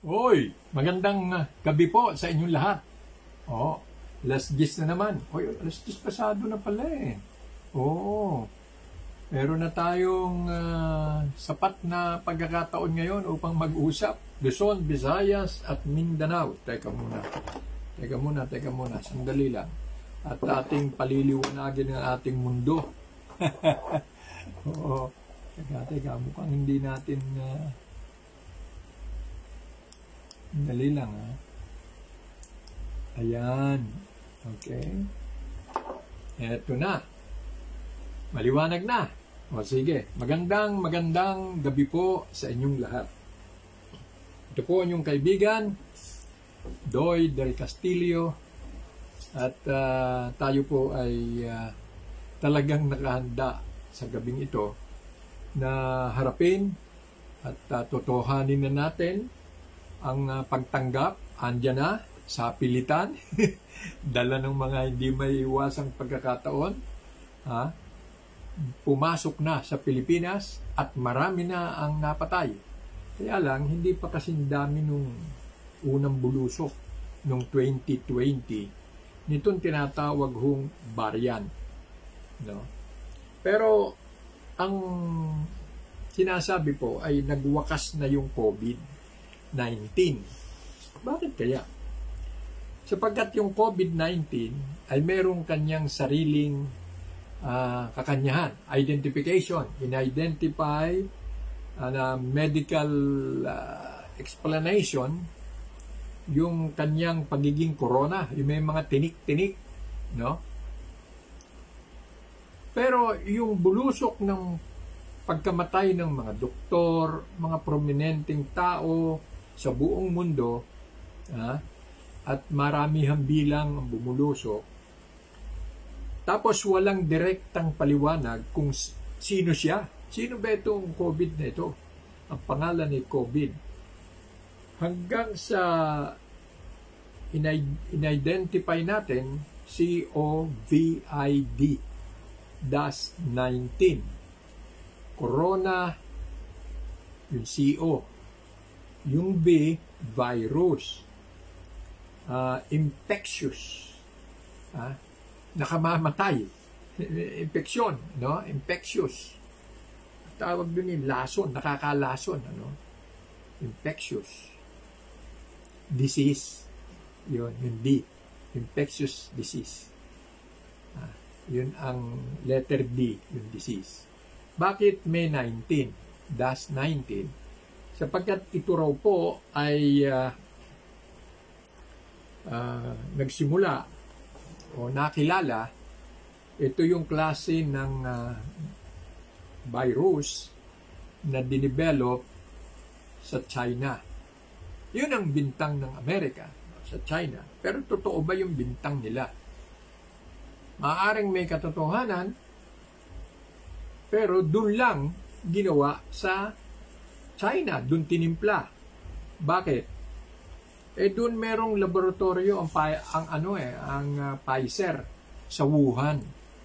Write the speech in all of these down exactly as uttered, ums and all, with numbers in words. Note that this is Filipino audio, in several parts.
Oy, magandang ah, gabi po sa inyong lahat. Oh, alas diyes na naman. Oy, alas diyes pasado na pala eh. Oo, meron na tayong ah, sapat na pagkakataon ngayon upang mag-usap. Luzon, Visayas at Mindanao. Teka muna. Teka muna, teka muna. Sandali lang. At ating paliliwanagin ang ating mundo. Oo. Teka, teka. Mukhang hindi natin... Uh, Dali lang, ha? Ayan. Okay. Eto na. Maliwanag na. O sige. Magandang, magandang gabi po sa inyong lahat. Ito po ang inyong kaibigan, Doy Del Castillo. At uh, tayo po ay uh, talagang nakahanda sa gabing ito na harapin at uh, totohanin na natin ang uh, pagtanggap, andyan na, sa pilitan, dala ng mga hindi may iwasang pagkakataon, ha? Pumasok na sa Pilipinas at marami na ang napatay. Kaya lang, hindi pa kasing dami nung unang bulusok nung twenty twenty. Nitong tinatawag hong variant. No? Pero, ang sinasabi po ay nagwakas na yung COVID nineteen. Bakit kaya? Sapagkat yung COVID nineteen ay merong kanyang sariling uh, kakanyahan, identification, in-identify uh, na medical uh, explanation yung kanyang pagiging corona, yung may mga tinik-tinik, no? Pero yung bulusok ng pagkamatay ng mga doktor, mga prominenteng tao sa buong mundo, ha, at maramihang bilang ang bumulusok, tapos walang direktang paliwanag kung sino siya. Sino ba itong COVID na ito? Ang pangalan ni COVID. Hanggang sa in-identify natin COVID nineteen. Corona, yung C O. Yung B, virus. Uh, infectious. Uh, nakamamatay. Infection, no? Infectious. Tawag dun yung lason, nakakalason, ano? Infectious. Disease. Yun, yung D. Infectious disease. Uh, yun ang letter D, yung disease. Bakit May nineteen, dash nineteen? Sapagkat ito raw po ay uh, uh, nagsimula o nakilala, ito yung klase ng uh, virus na dinevelop sa China. Yun ang bintang ng Amerika sa China. Pero totoo ba yung bintang nila? Maaaring may katotohanan, pero dun lang ginawa sa China, dun tinimpla. Bakit? Eh dun merong laboratorio ang, ang ano eh, ang uh, Pfizer sa Wuhan.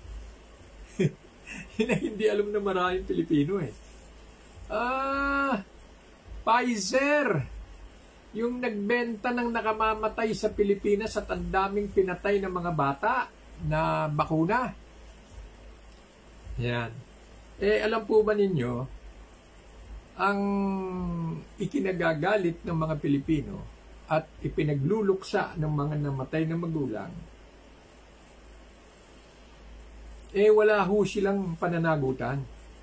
Hindi alam na maraming Pilipino eh. Ah, Pfizer, yung nagbenta ng nakamamatay sa Pilipinas at ang daming pinatay ng mga bata na bakuna. Yan. Eh, alam po ba ninyo, ang ikinagagalit ng mga Pilipino at ipinagluluksa ng mga namatay na magulang, eh wala ho silang pananagutan.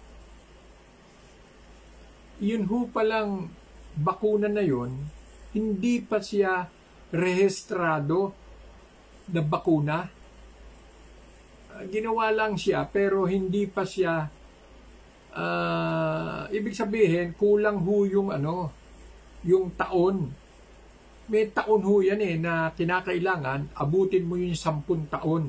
Yun ho palang bakuna na yun, hindi pa siya rehistrado na bakuna. Ginawa lang siya pero hindi pa siya uh, ibig sabihin kulang ho yung ano yung taon. May taon ho yan eh na kinakailangan abutin mo yung sampung taon.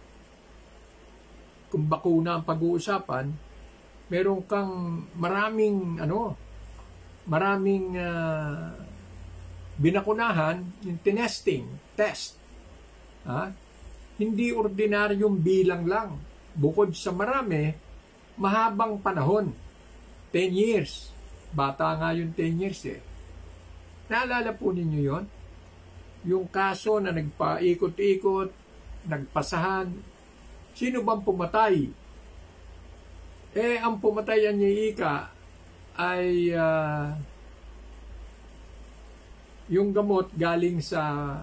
Kung bakuna ang pag-uusapan, meron kang maraming ano maraming uh, binakunahan yung tinesting test, ha? Hindi ordinaryong bilang lang. Bukod sa marami, mahabang panahon. ten years. Bata nga yung ten years eh. Naalala po ninyo yon? Yung kaso na nagpaikot-ikot, nagpasahan, sino bang pumatay? Eh, ang pumatayan niya ika ay uh, yung gamot galing sa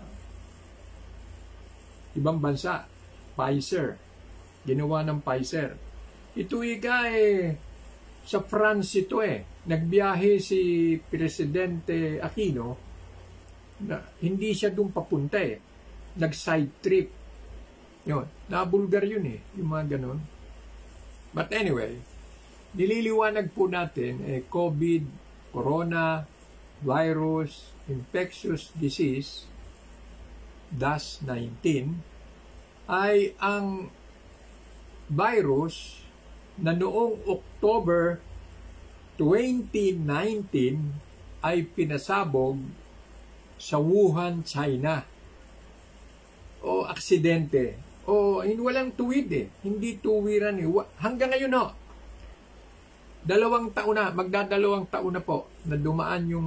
ibang bansa, Pfizer. Ginawa ng Pfizer. Ito ika eh, sa France ito eh. Nagbiyahe si Presidente Aquino, na hindi siya doon papunta eh. Nag-side trip. Yun. Nabulgar yun eh. Yung mga ganun. But anyway, nililiwanag po natin eh, COVID, Corona, virus, infectious disease, D A S nineteen, ay ang virus na noong October twenty nineteen ay pinasabog sa Wuhan, China. O aksidente. O walang tuwid eh. Hindi tuwiran eh. Hanggang ngayon no. Dalawang taon na, magdadalawang taon na po na dumaan yung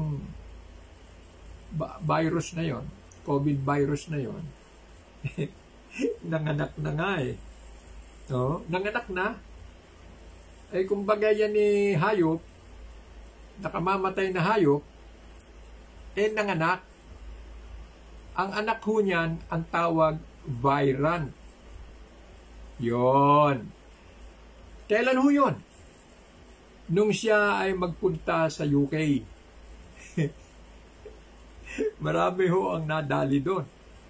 virus na yon, COVID virus na yon. Nanganak na nga eh. No? Nanganak na. Eh kumbaga yan ni hayop, nakamamatay na hayop, eh nanganak. Ang anak ho niyan, ang tawag virant. Yon. Kailan ho yun? Nung siya ay magpunta sa U K. Marami ho ang nadali doon.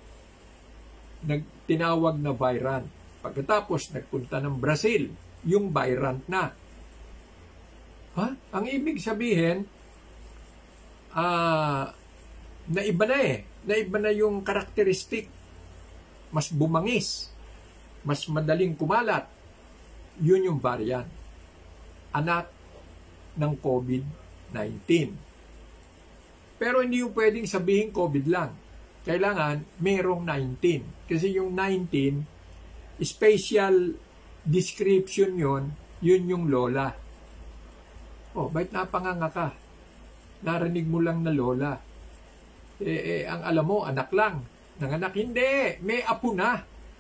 Nagtinawag na virant. Pagkatapos nagpunta ng Brazil, yung virant na. Ha? Ang ibig sabihin, ah, uh, naiba na eh. Naiba na yung karakteristik. Mas bumangis. Mas madaling kumalat. Yun yung variant. Anak ng COVID nineteen. Pero hindi yung pwedeng sabihin COVID lang. Kailangan merong nineteen. Kasi yung nineteen, special description yon, yun yung lola. Oh, bakit napanganga ka? Narinig mo lang na lola. Eh, eh, ang alam mo, anak lang. Nanganak, hindi. May apo na.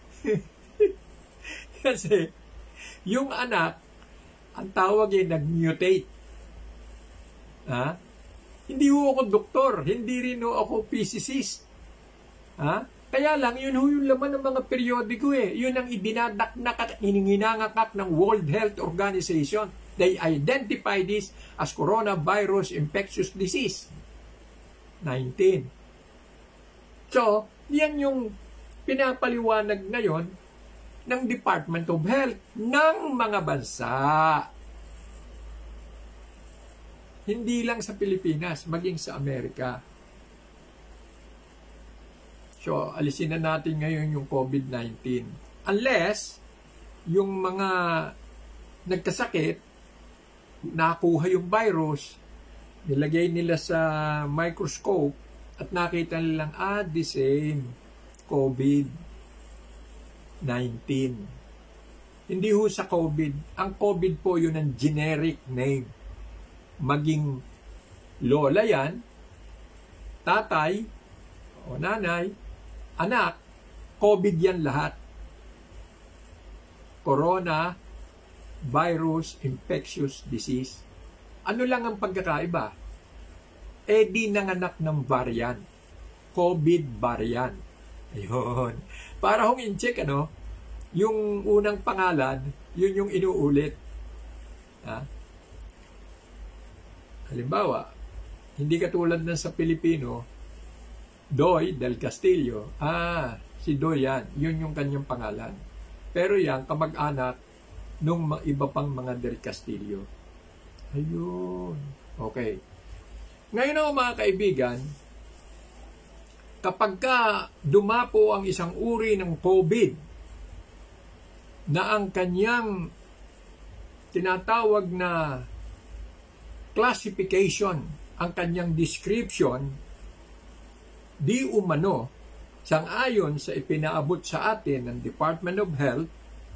Kasi, yung anak, ang tawag ay nag-mutate. Ha? Hindi ho ako doktor. Hindi rin ho ako physicist. Ha? Kaya lang, yun ho yung laman ng mga periodiko eh. Yun ang idinadaknak at ininginangakak ng World Health Organization. They identify this as coronavirus infectious disease. nineteen. So, yan yung pinapaliwanag ngayon ng Department of Health ng mga bansa. Hindi lang sa Pilipinas, maging sa Amerika. So, alisin na natin ngayon yung COVID nineteen. Unless, yung mga nagkasakit, nakuha yung virus, nilagay nila sa microscope, at nakita nilang, ah, the same, COVID nineteen. Hindi ho sa COVID. Ang COVID po yun ang generic name. Maging lola yan, tatay, o nanay, anak, COVID yan lahat. Corona, virus, infectious disease. Ano lang ang pagkakaiba? Eh di nanganak ng variant. COVID variant. Ayun. Para hong in-check, ano, yung unang pangalan, yun yung inuulit. Ha? Halimbawa, hindi katulad ng sa Pilipino, Doy del Castillo. Ah, si Doy yan. Yun yung kanyang pangalan. Pero yan, kamag-anak nung iba pang mga del Castillo. Ayun. Okay. Ngayon ako mga kaibigan, kapag ka dumapo ang isang uri ng COVID na ang kanyang tinatawag na classification, ang kanyang description, di umano, sang-ayon sa ipinaabot sa atin ng Department of Health,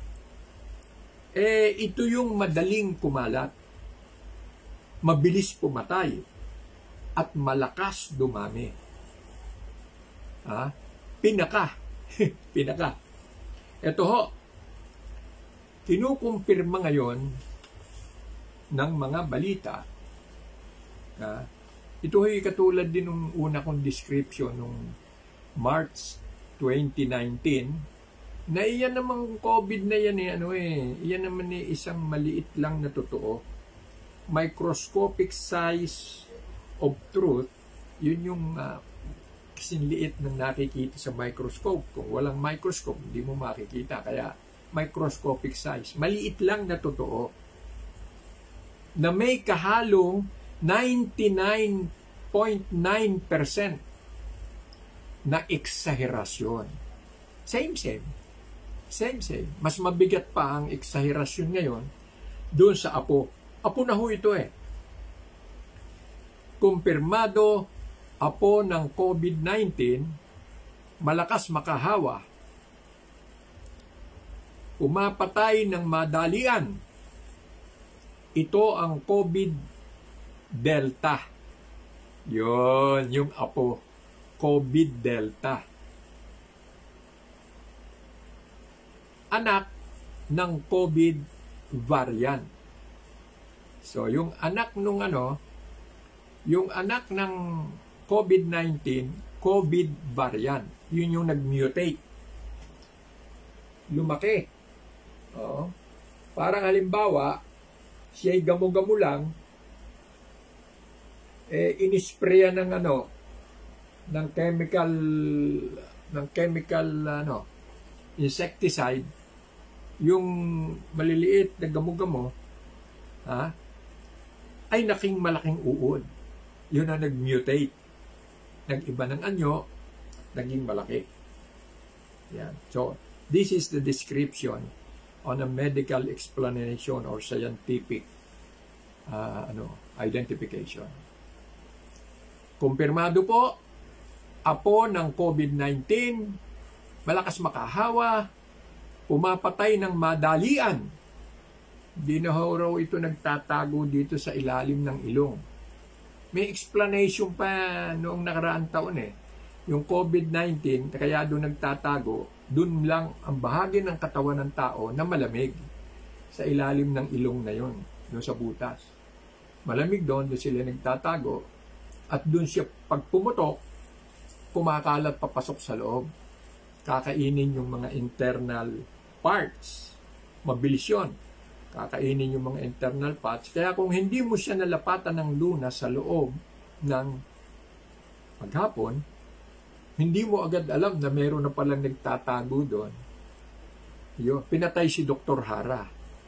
eh ito yung madaling kumalat, mabilis pumatay. at malakas dumami. Ha? Pinaka. Pinaka. Ito ho, kinukumpirma ngayon ng mga balita. Ha? Ito ay katulad din ng una kong description nung March twenty nineteen, na iyan namang COVID na yan eh, ano eh, iyan naman eh isang maliit lang na totoo. Microscopic size of truth, yun yung uh, kasinliit ng nakikita sa microscope. Kung walang microscope, hindi mo makikita. Kaya microscopic size, maliit lang na totoo, na may kahalong ninety-nine point nine percent na eksaherasyon. Same, same. Same, same. Mas mabigat pa ang eksaherasyon ngayon doon sa apo. Apo na ho ito eh. Kumpirmado, apo ng COVID nineteen, malakas makahawa, umapatay ng madalian. Ito ang COVID Delta. Yon, yung apo. COVID Delta. Anak ng COVID variant. So, yung anak nung ano, yung anak ng COVID nineteen, COVID variant. Yun yung nag-mutate. Lumaki. Oo. Parang halimbawa, siya'y gamo-gamo lang, eh, inisprayan ng ano, ng chemical, ng chemical, ano, insecticide, yung maliliit na gamo-gamo, ha, ay naking malaking uod. Yun ang nag-mutate. Nag-iba ng anyo, naging malaki. Yan. So, this is the description on a medical explanation or scientific uh, ano, identification. Kumpirmado po, apo ng COVID nineteen, malakas makahawa, pumapatay ng madalian. Di na raw ito nagtatago dito sa ilalim ng ilong. May explanation pa noong nakaraang taon eh. Yung COVID nineteen, kaya doon nagtatago, doon lang ang bahagi ng katawan ng tao na malamig sa ilalim ng ilong na yon, doon sa butas. Malamig doon, doon sila nagtatago, at doon siya pag pumutok, kumakalat papasok sa loob. Kakainin yung mga internal parts. Mabilis yun. Kakainin yung mga internal parts. Kaya kung hindi mo siya nalapatan ng lunas sa loob ng maghapon, hindi mo agad alam na meron na palang nagtatago doon. Yo, pinatay si Doctor Hara.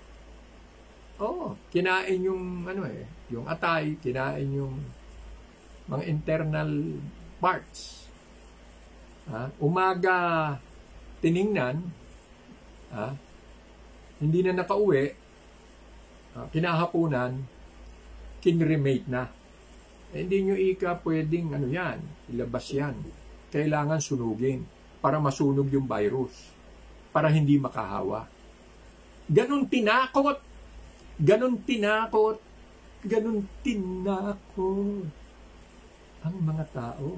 Oo, kinain yung ano eh, yung atay, kinain yung mga internal parts. Ha? Umaga tiningnan, ha? Hindi na nakauwi, ha? Kinahapunan, kinremate na. Eh, hindi nyo ika pwedeng ano yan, ilabas yan. Kailangan sunugin para masunog yung virus, para hindi makahawa. Ganon tinakot, ganon tinakot, ganon tinakot ang mga tao.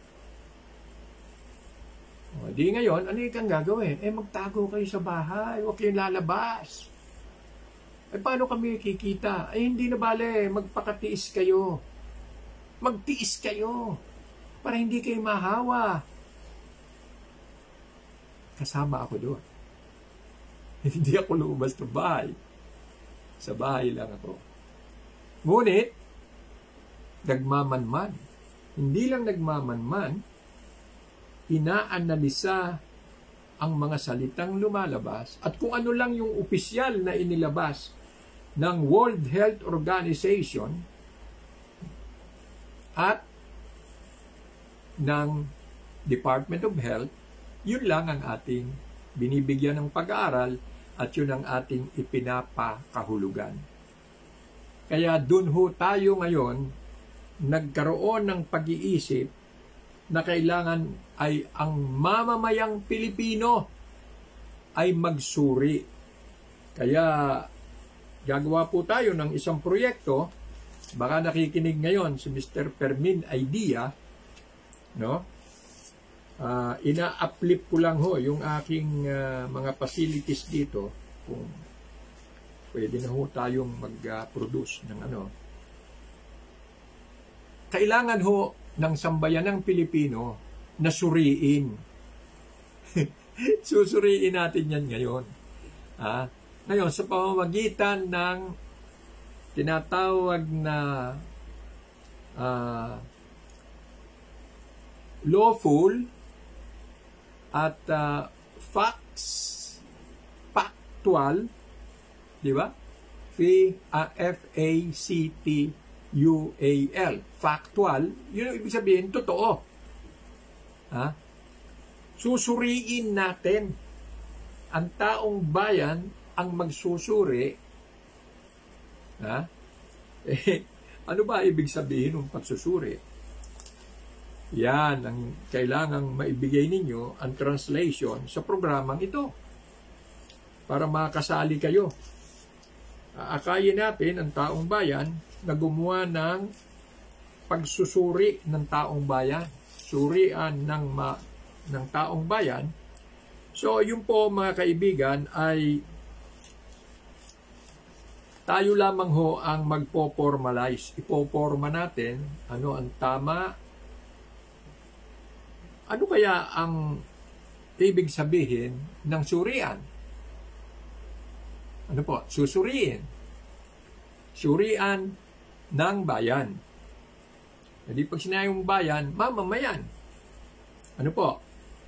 O, di ngayon, ano yung gagawin? Eh, magtago kayo sa bahay, huwag kayong lalabas. Eh, paano kami kikita? Eh, hindi na bale, magpakatiis kayo. Magtiis kayo para hindi kayo mahawa. Kasama ako doon. Hindi ako lumabas ng bahay. Sa bahay lang ako. Ngunit, nagmamanman. Hindi lang nagmamanman, inaanalisa ang mga salitang lumalabas at kung ano lang yung opisyal na inilabas ng World Health Organization at ng Department of Health, yun lang ang ating binibigyan ng pag-aaral at yun ang ating ipinapakahulugan. Kaya dun ho tayo ngayon nagkaroon ng pag-iisip na kailangan ay ang mamamayang Pilipino ay magsuri. Kaya gagawa po tayo ng isang proyekto Baka nakikinig ngayon si Mister Fermin Idea, no? Uh, ina-uplift ko lang ho yung aking uh, mga facilities dito kung pwede na ho tayong mag-produce ng ano. Kailangan ho ng sambayanang Pilipino na suriin. Susuriin natin yan ngayon. Ah, ngayon, sa pamamagitan ng tinatawag na uh, lawful at uh, facts, factual, di ba? F A C T U A L. Factual, yun ang ibig sabihin, totoo. Ha? Susuriin natin. Ang taong bayan ang magsusuri. Ha? Eh, ano ba ibig sabihin ng pagsusuri? Yan ang kailangang maibigay ninyo ang translation sa programang ito para makasali kayo. Aakayin natin ang taong bayan na gumawa ng pagsusuri ng taong bayan, surian ng, ma, ng taong bayan. So, yun po mga kaibigan ay tayo lamang ho ang magpo-formalize. Ipo-forma natin ano ang tama. Ano kaya ang ibig sabihin ng surian? Ano po? Susuriin. Surian ng bayan. Jadi pag sinayong bayan, mamamayan. Ano po?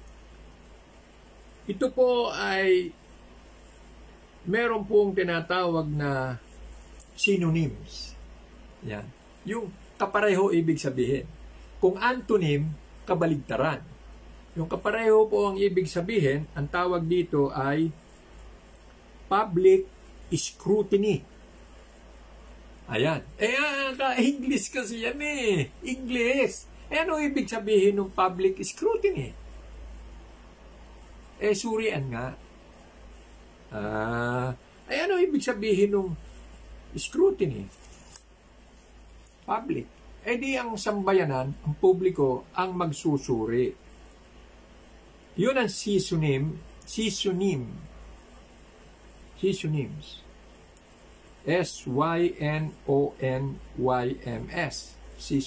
Ito po ay meron pong tinatawag na synonyms. Yan. Yung kapareho ibig sabihin. Kung antonym, kabaligtaran. Yung kapareho po ang ibig sabihin, ang tawag dito ay public scrutiny. Ayan. Eh, ka-English kasi yan eh. English. Eh, ano ibig sabihin ng public scrutiny? Eh, surian nga. Ah, eh, ano ibig sabihin ng scrutiny? Public. Eh di ang sambayanan, ang publiko, ang magsusuri. Yun ang synonym, synonym, synonyms. S Y N O N Y M S.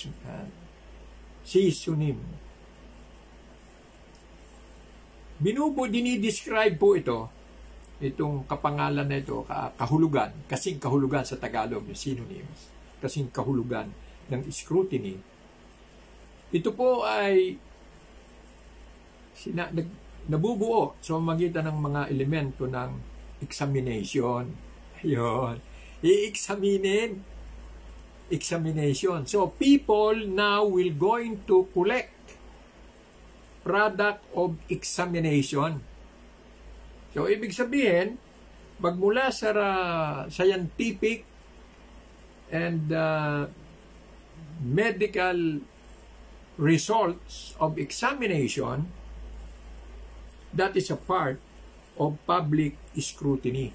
Synonym. Binubo, dinidescribe po ito, itong kapangalan na ito, kahulugan, kasing kahulugan sa Tagalog, yung synonyms, kasing kahulugan ng scrutiny. Ito po ay sina, nag, nabubuo sa magitan ng mga elemento ng examination. Ayun. I-examinin. Examination. So, people now will going to collect product of examination. So, ibig sabihin, magmula sa uh, scientific and uh, medical results of examination, that is a part of public scrutiny.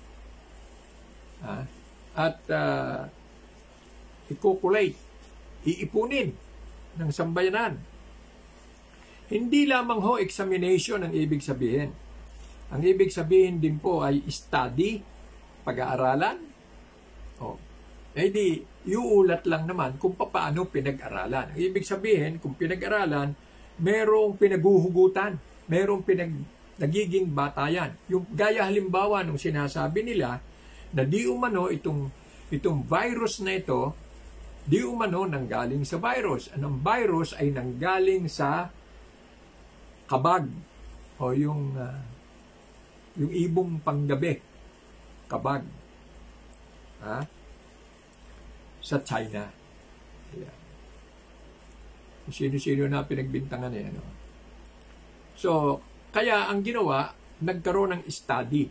Ah, at uh, i-calculate, iipunin ng sambayanan. Hindi lamang ho examination ang ibig sabihin. Ang ibig sabihin din po ay study, pag-aaralan. Oh. Eh di, iuulat lang naman kung paano pinag-aralan. Ang ibig sabihin, kung pinag-aralan, merong pinaguhugutan, merong pinag nagiging batayan. Yung gaya halimbawa nung sinasabi nila na di umano itong itong virus na ito, di umano nanggaling sa virus. Ang virus ay nanggaling sa kabag o yung uh, yung ibong panggabi, kabag. Ha? Sa China. Yeah. Sino-sino na pinagbintangan eh. Ano? So, kaya ang ginawa, nagkaroon ng study.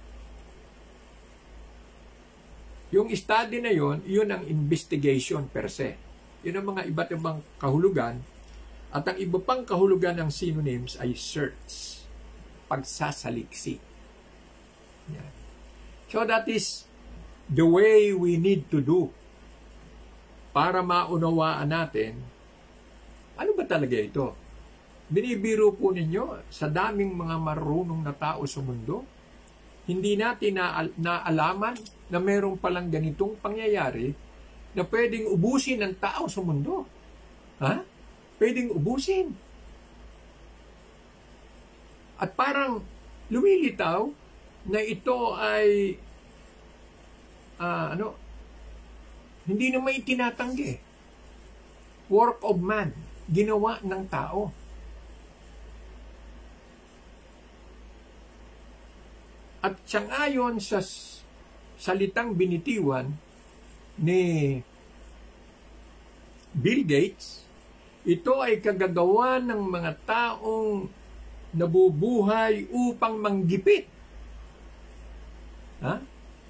Yung study na yon, yun ang investigation per se. Yun ang mga iba't ibang kahulugan. At ang iba pang kahulugan ng synonyms ay search. Pagsasaliksi. Yeah. So that is the way we need to do. para maunawaan natin, ano ba talaga ito? Binibiro po ninyo sa daming mga marunong na tao sa mundo? Hindi natin na naalaman na mayroong palang ganitong pangyayari na pwedeng ubusin ng tao sa mundo. Ha? Pwedeng ubusin. At parang lumilitaw na ito ay uh, ano, hindi naman itinatanggi. Work of man, ginawa ng tao. At sangayon sa salitang binitiwan ni Bill Gates, ito ay kagagawa ng mga taong nabubuhay upang manggipit. Ha?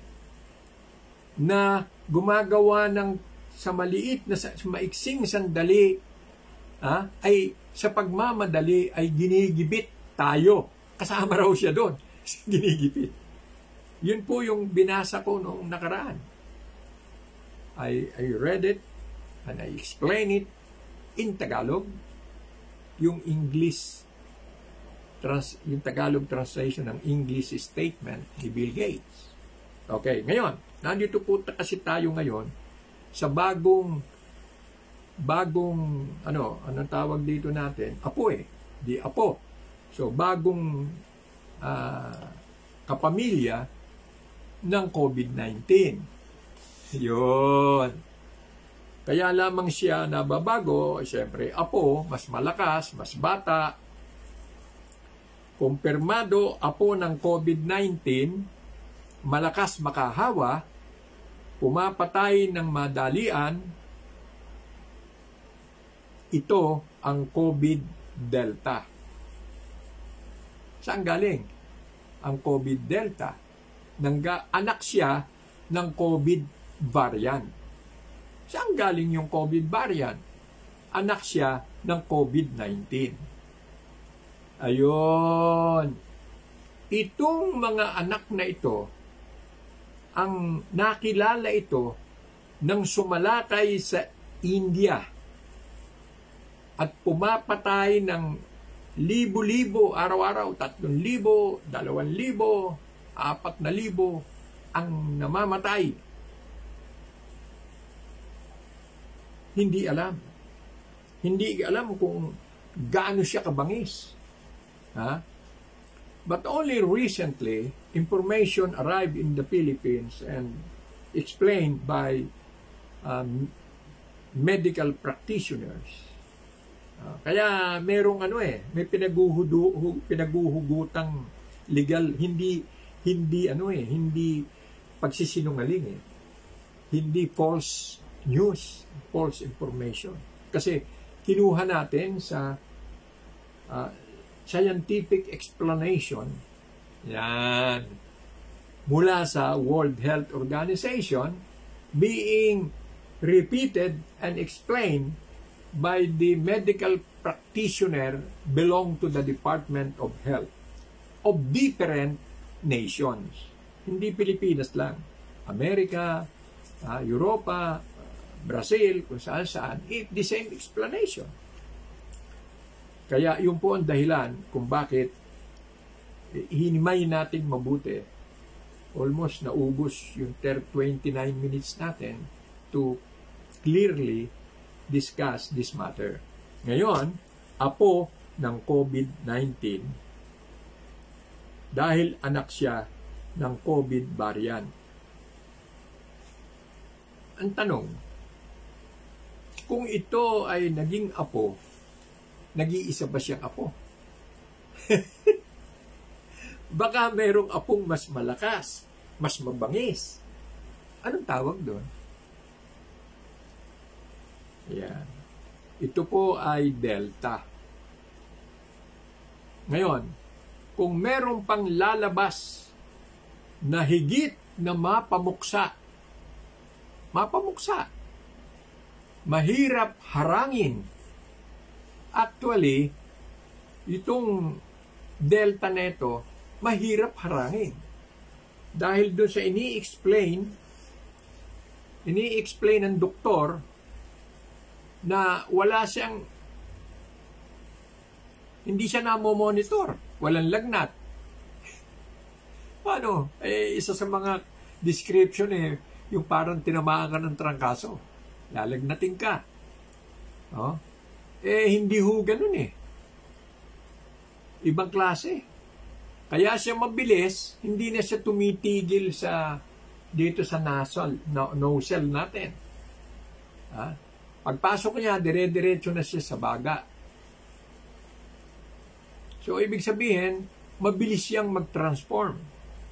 Na gumagawa ng sa maliit na sa maiksing sandali, ha? Ay sa pagmamadali ay ginigibit tayo. Kasama raw siya doon. Ginigipit. Yun po yung binasa ko noong nakaraan. I, I read it and I explain it in Tagalog. Yung English, trans, yung Tagalog translation ng English statement ni Bill Gates. Okay, ngayon, nandito po kasi tayo ngayon sa bagong bagong, ano, anong tawag dito natin? Apo eh. Di apo. So, bagong uh, kapamilya ng COVID nineteen. Yun. Kaya lamang siya nababago, siyempre, apo, mas malakas, mas bata. Kumpirmado, apo ng COVID nineteen, malakas makahawa, pumapatay ng madalian. Ito ang COVID Delta. Saan galing ang COVID Delta? Nangga, anak siya ng COVID variant. Saan galing yung COVID variant? Anak siya ng COVID nineteen. Ayun. Itong mga anak na ito, ang nakilala ito nang sumalakay sa India at pumapatay ng libo-libo araw-araw, tatlong libo, dalawang libo, apat na libo ang namamatay. Hindi alam. Hindi alam kung gaano siya kabangis. Ha? But only recently, information arrived in the Philippines and explained by um, medical practitioners. Uh, kaya merong ano eh, may pinaguhudu, pinaguhugutang legal, hindi hindi ano eh, hindi pagsisinungaling eh. Hindi false news, false information. Kasi kinuha natin sa uh, scientific explanation, yan, mula sa World Health Organization, being repeated and explained by the medical practitioner belong to the Department of Health of different nations. Hindi Pilipinas lang. Amerika, uh, Europa, uh, Brazil, kung saan saan, it, the same explanation. Kaya yun po ang dahilan kung bakit hinimay natin mabuti. Almost naubos yung twenty-nine minutes natin to clearly discuss this matter. Ngayon, apo ng COVID nineteen dahil anak siya ng COVID variant. Ang tanong, kung ito ay naging apo, nag-iisa ba siyang apo? Baka mayroong apong mas malakas, mas mabangis. Anong tawag doon? Yan. Ito po ay Delta. Ngayon, kung meron pang lalabas na higit na mapamuksa, mapamuksa, mahirap harangin. Actually, itong Delta neto, mahirap harangin. Dahil doon sa ini-explain, ini-explain ng doktor na wala siyang, hindi siya namo-monitor, walang lagnat. Paano? Eh, isa sa mga description eh, yung parang tinamaan ka ng trangkaso. Lalagnatin ka. Oh? Eh, hindi ho ganun eh. Ibang klase. Kaya siya mabilis, hindi na siya tumitigil sa dito sa nasal, no, nostril natin. Ha? Pagpasok niya, dire-diretso na siya sa baga. So, ibig sabihin, mabilis siyang mag-transform.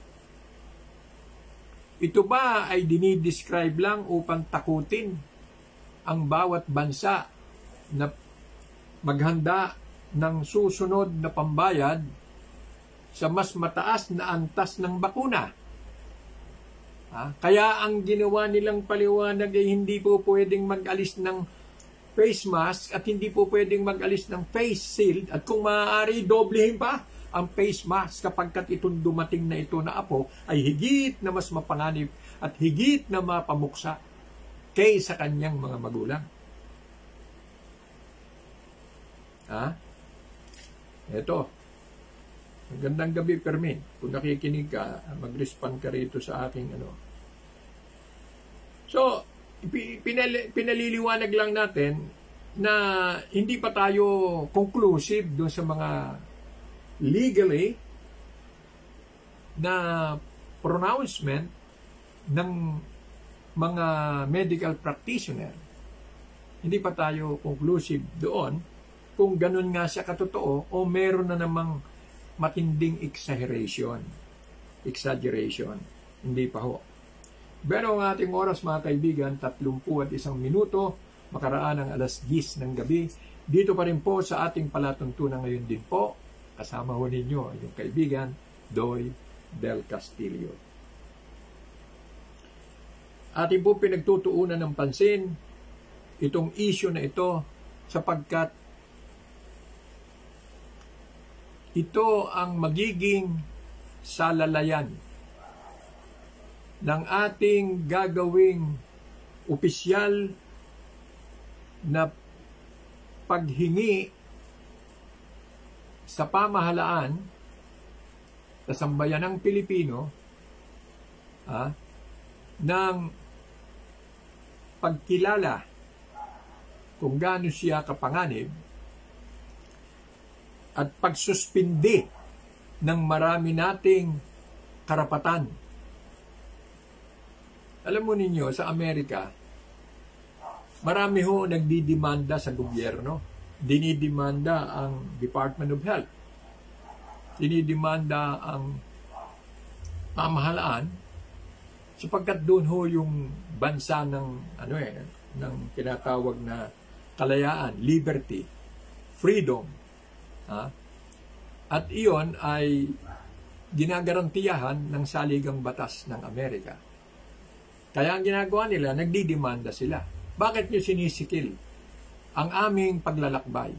Ito ba ay dinidescribe lang upang takutin ang bawat bansa na maghanda ng susunod na pambayad sa mas mataas na antas ng bakuna? Ha? Kaya ang ginawa nilang paliwanag ay hindi po pwedeng mag-alis ng face mask at hindi po pwedeng mag-alis ng face shield at kung maaari, doblehin pa ang face mask kapag kat itong dumating na ito na apo ay higit na mas mapanganib at higit na mapamuksa kaysa kanyang mga magulang. Ha? Ito. Magandang gabi, Permin. Kung nakikinig ka, mag-respond ka rito sa aking ano. So, pinal- pinaliliwanag lang natin na hindi pa tayo conclusive doon sa mga legally na pronouncement ng mga medical practitioner. Hindi pa tayo conclusive doon kung ganun nga siya katotoo o meron na namang matinding exaggeration. Exaggeration. Hindi pa ho. Pero ang ating oras, mga kaibigan, tatlumpu at isang minuto, makaraan ng alas diyes ng gabi. Dito pa rin po sa ating palatuntunan ngayon din po. Kasama ho ninyo yung kaibigan, Doy Del Castillo. Ating po pinagtutuunan ng pansin itong issue na ito sapagkat ito ang magiging salalayan ng ating gagawing opisyal na paghingi sa pamahalaan sa sambayanang Pilipino ah, ng pagkilala kung gaano siya kapanganib at pagsuspindi ng marami nating karapatan. Alam mo ninyo, sa Amerika, marami ho nagdidemanda sa gobyerno. Dinidemanda ang Department of Health. Dinidemanda ang pamahalaan sapagkat doon ho yung bansa ng ano eh ng tinatawag na kalayaan, liberty, freedom. Ha? At iyon ay ginagarantiyahan ng saligang batas ng Amerika. Kaya ang ginagawa nila, nagdidemanda sila. Bakit nyo sinisikil ang aming paglalakbay?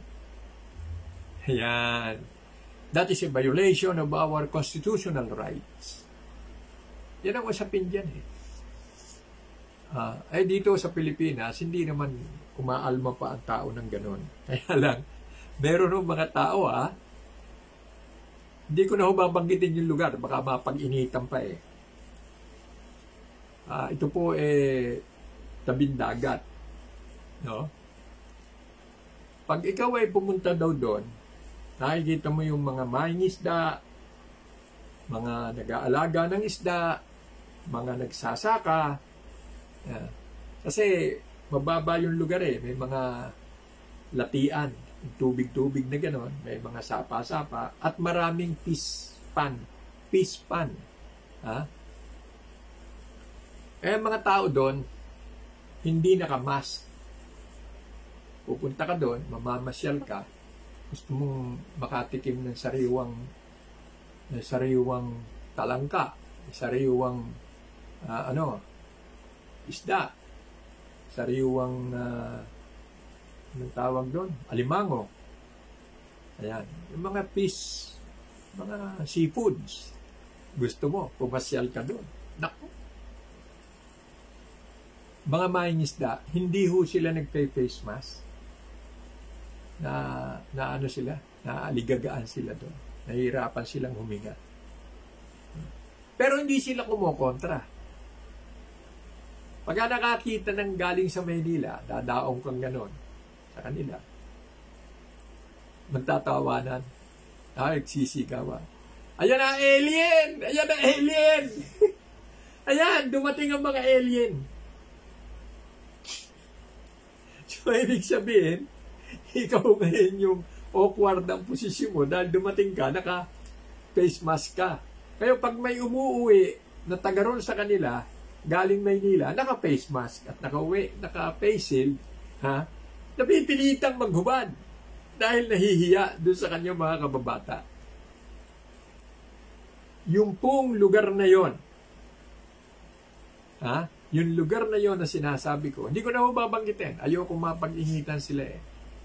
Ayan. That is a violation of our constitutional rights. Yan ang usapin dyan eh. Uh, eh dito sa Pilipinas, hindi naman umaalma pa ang tao ng ganun. Kaya lang, meron ng mga tao ah, hindi ko na ho babanggitin yung lugar, baka mapag-initan pa eh. Uh, ito po eh, tabing dagat. No? Pag ikaw ay pumunta daw doon, nakikita mo yung mga maing isda, mga nag-aalaga ng isda, mga nagsasaka. Yeah. Kasi mababa yung lugar eh. May mga latian, tubig-tubig na gano'n. May mga sapa-sapa. At maraming fish pan. Fish pan. Ha? Eh, mga tao doon, hindi nakamask. Pupunta ka doon, mamamasyal ka, gusto mong makatikim ng sariwang ng sariwang talangka, sariwang uh, ano, isda, sariwang uh, anong tawag doon? Alimango. Ayan. Yung mga fish, mga seafoods. Gusto mo, pumasyal ka doon. Naku. mga mangingisda, hindi ho sila nagpe-face mask. Na, na ano sila, na aligagaan sila doon. Nahihirapan silang huminga. Pero hindi sila kumokontra. Pagka nakakita ng galing sa Maynila, dadaong kang ganon sa kanila, magtatawanan, ay, sisigawan. Ayan na, alien! Ayan na, alien! Ayan, dumating ang mga alien. So, ibig sabihin, ikaw ngayon yung awkward ang posisyon mo dahil dumating ka, naka-face mask ka. Kaya pag may umuwi na taga ron sa kanila, galing Maynila, naka-face mask at naka-uwi, naka-face shield, ha? Napipilitang maghubad dahil nahihiya doon sa kanyang mga kababata. Yung pong lugar na yon, ha? Yung lugar na yon na sinasabi ko, hindi ko na mababanggitin. Ayoko mapag-ingitan sila eh.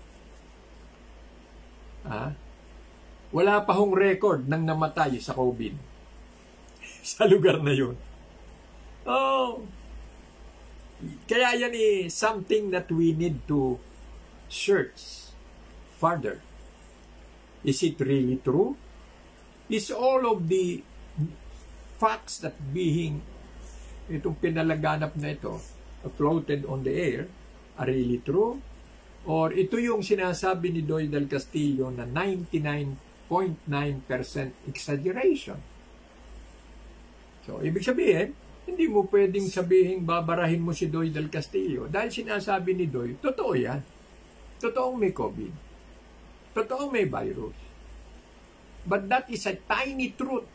Ha? Wala pa hong record ng namatay sa COVID sa lugar na yon. Oh. Kaya yan eh, something that we need to search further. Is it really true? Is all of the facts that being itong pinalaganap na ito floated on the air are really true? Or ito yung sinasabi ni Doy del Castillo na ninety-nine point nine percent exaggeration? So, ibig sabihin, hindi mo pwedeng sabihin babarahin mo si Doy del Castillo dahil sinasabi ni Doy, totoo yan. Totoong may COVID. Totoong may virus. But that is a tiny truth.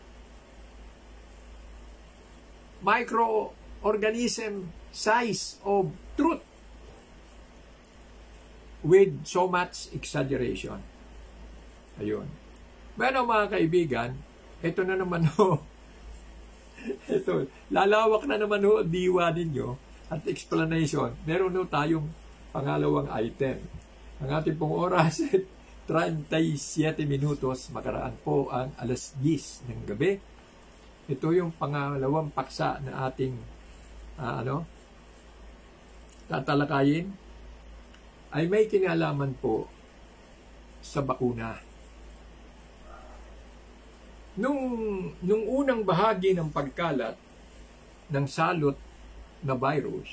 Microorganism size of truth with so much exaggeration. Ayun. Bueno mga kaibigan, ito na naman ho. Ito, lalawak na naman ho diwa ninyo at explanation. Meron ho tayong pangalawang item. Ang ating pong oras, thirty-seven minutos, makaraan po ang alas diyes ng gabi. Ito yung pangalawang paksa na ating uh, ano, tatalakayin ay may kinalaman po sa bakuna. Nung, nung unang bahagi ng pagkalat ng salot na virus,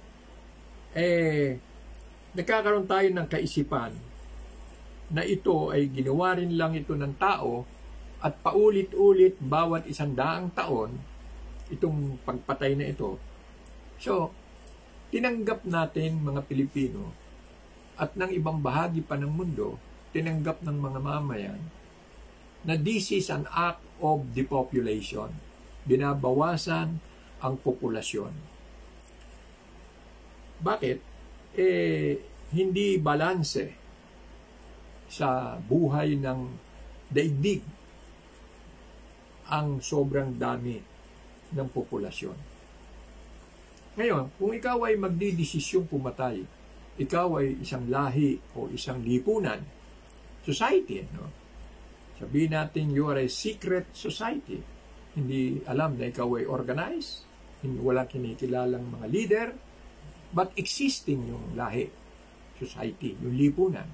eh, nagkakaroon tayo ng kaisipan na ito ay ginawa rin lang ito ng tao at paulit-ulit bawat isang daang taon itong pagpatay na ito. So, tinanggap natin mga Pilipino at ng ibang bahagi pa ng mundo, tinanggap ng mga mamayan na this is an act of depopulation. Binabawasan ang populasyon. Bakit? Eh, hindi balanse sa buhay ng daigdig ang sobrang dami ng populasyon. Ngayon, kung ikaw ay magdidesisyong pumatay, ikaw ay isang lahi o isang lipunan, society, no? Sabihin natin, you are a secret society. Hindi alam na ikaw ay organized, hindi, walang kinikilalang mga leader, but existing yung lahi, society, yung lipunan.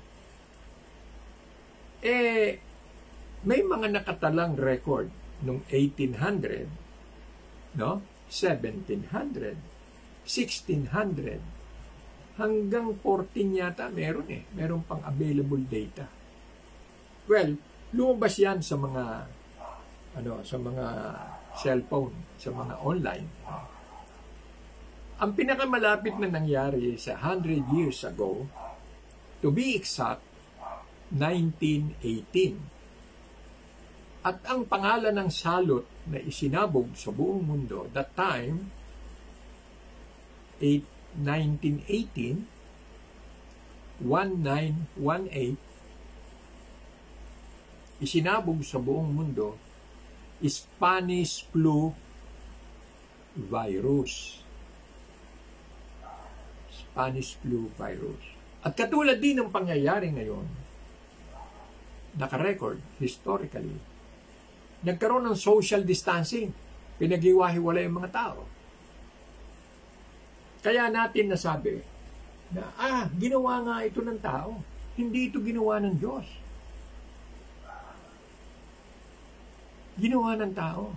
Eh, may mga nakatalang record noong eighteen hundred, no? seventeen hundred, sixteen hundred, hanggang fourteen yata meron eh. Meron pang available data. Well, lumabas yan sa mga ano, sa mga cellphone, sa mga online. Ang pinakamalapit na nangyari sa one hundred years ago, to be exact, nineteen eighteen. At ang pangalan ng salot na isinabog sa buong mundo, that time, nineteen eighteen, nineteen eighteen, isinabog sa buong mundo, Spanish flu virus. Spanish flu virus. At katulad din ng pangyayari ngayon, naka-record historically, nagkaroon ng social distancing. Pinag-iwahiwalay ang mga tao. Kaya natin nasabi na, ah, ginawa nga ito ng tao. Hindi ito ginawa ng Diyos. Ginawa ng tao.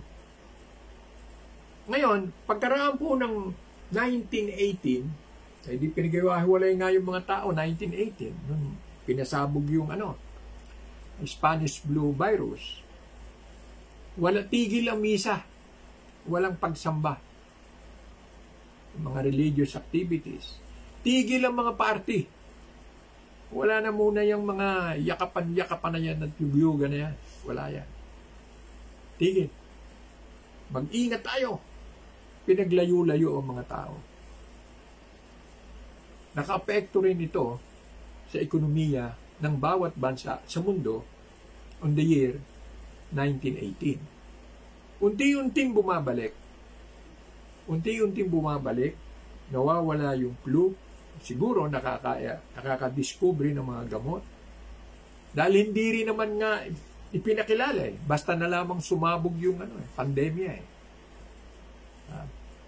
Ngayon, pagkaraan po ng nineteen eighteen, eh di pinagawa-hiwalay nga yung mga tao, nineteen eighteen, nung pinasabog yung ano, Spanish flu virus. Wala, tigil ang misa. Walang pagsamba. Mga religious activities. Tigil ang mga party. Wala na muna yung mga yakapan-yakapan na yan at yugyuga na yan. Wala yan. Tigil. Mag-ingat tayo. Pinaglayo-layo ang mga tao. Naka-apekto rin ito sa ekonomiya ng bawat bansa sa mundo on the year nineteen eighteen. Unti-unting bumabalik. Unti-unting bumabalik. Nawawala yung flu. Siguro nakaka, nakaka-discovery ng mga gamot. Dahil hindi rin naman nga ipinakilala eh. Basta na lamang sumabog yung ano, eh, pandemya eh. Ah.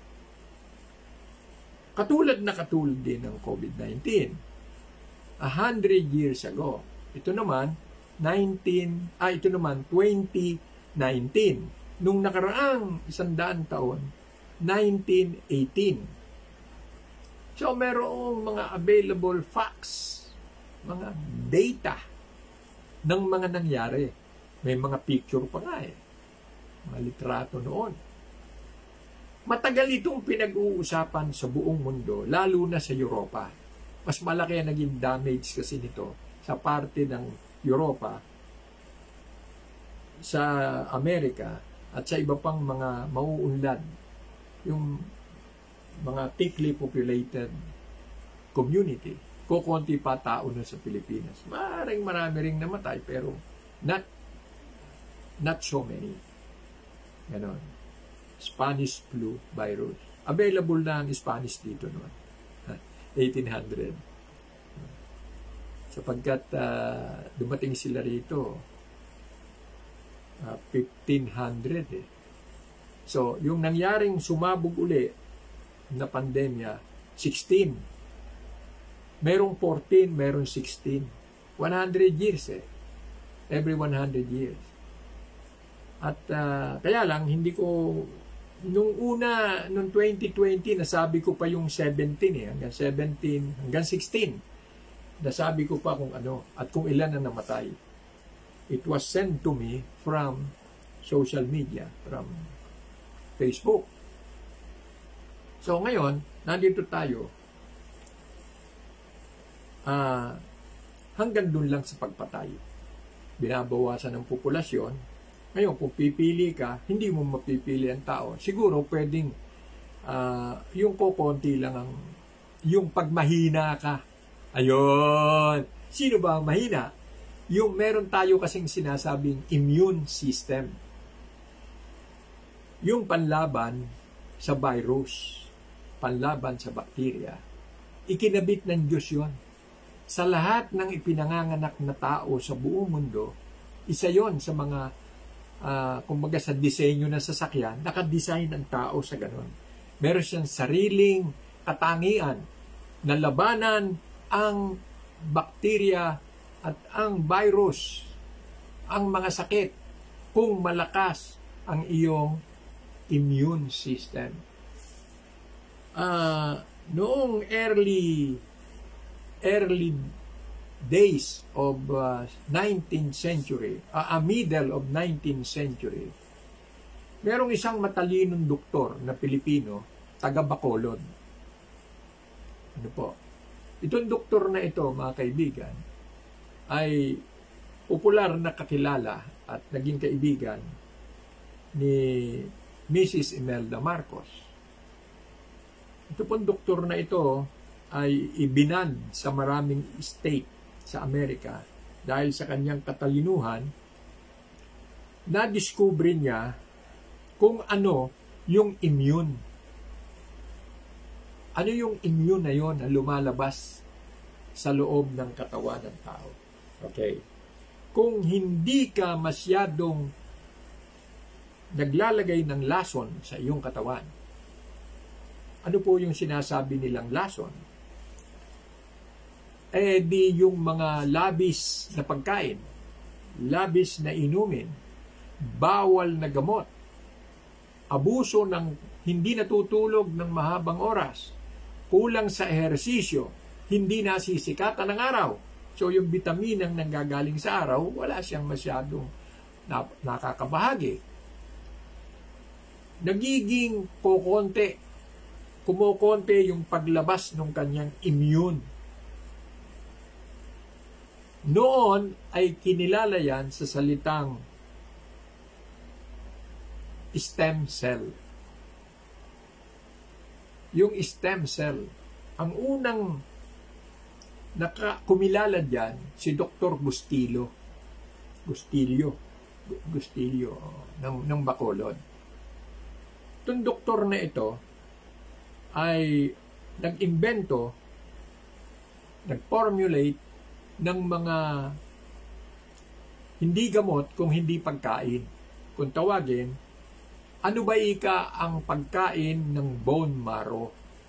Katulad na katulad din ng COVID nineteen. A hundred years ago. Ito naman, nineteen, ah, ito naman, twenty nineteen. Nung nakaraang isandaan taon, nineteen eighteen. So, merong mga available facts, mga data ng mga nangyari. May mga picture pa nga eh. Mga litrato noon. Matagal itong pinag-uusapan sa buong mundo, lalo na sa Europa. Mas malaki ang naging damage kasi nito sa parte ng Europa, sa Amerika, at sa iba pang mga mauunlad. Yung mga thickly populated community. Kukunti pa tao na sa Pilipinas. Maring marami ring namatay, pero not, not so many. Ganon. Spanish flu virus. Available na ang Spanish dito noon. eighteen hundred. Sapagkat uh, dumating sila rito uh, fifteen hundred eh. So, yung nangyaring sumabog uli na pandemya, sixteen. Merong fourteen, merong sixteen. one hundred years eh. Every one hundred years. At uh, kaya lang, hindi ko, nung una, nung twenty twenty, nasabi ko pa yung seventeen eh, hanggang seventeen, hanggang sixteen. Nasabi ko pa kung ano, at kung ilan na namatay. It was sent to me from social media, from Facebook. So ngayon, nandito tayo, uh, hanggang dun lang sa pagpatay. Binabawasan ng populasyon. Ngayon, kung pipili ka, hindi mo mapipili ang tao. Siguro, pwedeng uh, yung kukunti lang ang, yung pagmahina ka. Ayun! Sino ba ang mahina? Yung meron tayo kasing sinasabing immune system. Yung panlaban sa virus, panlaban sa bakterya, ikinabit ng Diyos yun. Sa lahat ng ipinanganganak na tao sa buong mundo, isa yon sa mga Uh, kumbaga sa disenyo ng sasakyan, nakadesign ang tao sa ganon. Meron siyang sariling katangian na labanan ang bakterya at ang virus, ang mga sakit, kung malakas ang iyong immune system. Uh, noong early early days of uh, nineteenth century, uh, a middle of nineteenth century, merong isang matalinong doktor na Pilipino, taga Bacolod. Ano po? Itong doktor na ito, mga kaibigan, ay popular na kakilala at naging kaibigan ni Missus Imelda Marcos. Ito pong doktor na ito ay ibinan sa maraming state sa Amerika dahil sa kanyang katalinuhan. Na-discover niya kung ano yung immune. Ano yung immune na yon na lumalabas sa loob ng katawan ng tao. Okay. Kung hindi ka masyadong naglalagay ng lason sa iyong katawan, Ano po yung sinasabi nilang lason? Eh di yung mga labis na pagkain, labis na inumin, bawal na gamot, abuso ng hindi natutulog ng mahabang oras, kulang sa ehersisyo, hindi nasisikatan ng araw. So yung bitaminang nanggagaling sa araw, wala siyang masyadong nakakabahagi. Nagiging kukonte, kumukonte yung paglabas ng kanyang immune. Noon ay kinilala yan sa salitang stem cell. Yung stem cell, ang unang nakakumilala dyan, si Doctor Bustillo. Bustillo. Bustillo, ng, ng Bacolod. Itong doktor na ito ay nag-imbento, nag-formulate ng mga hindi gamot kung hindi pagkain. Kung tawagin, ano ba ika ang pagkain ng bone marrow?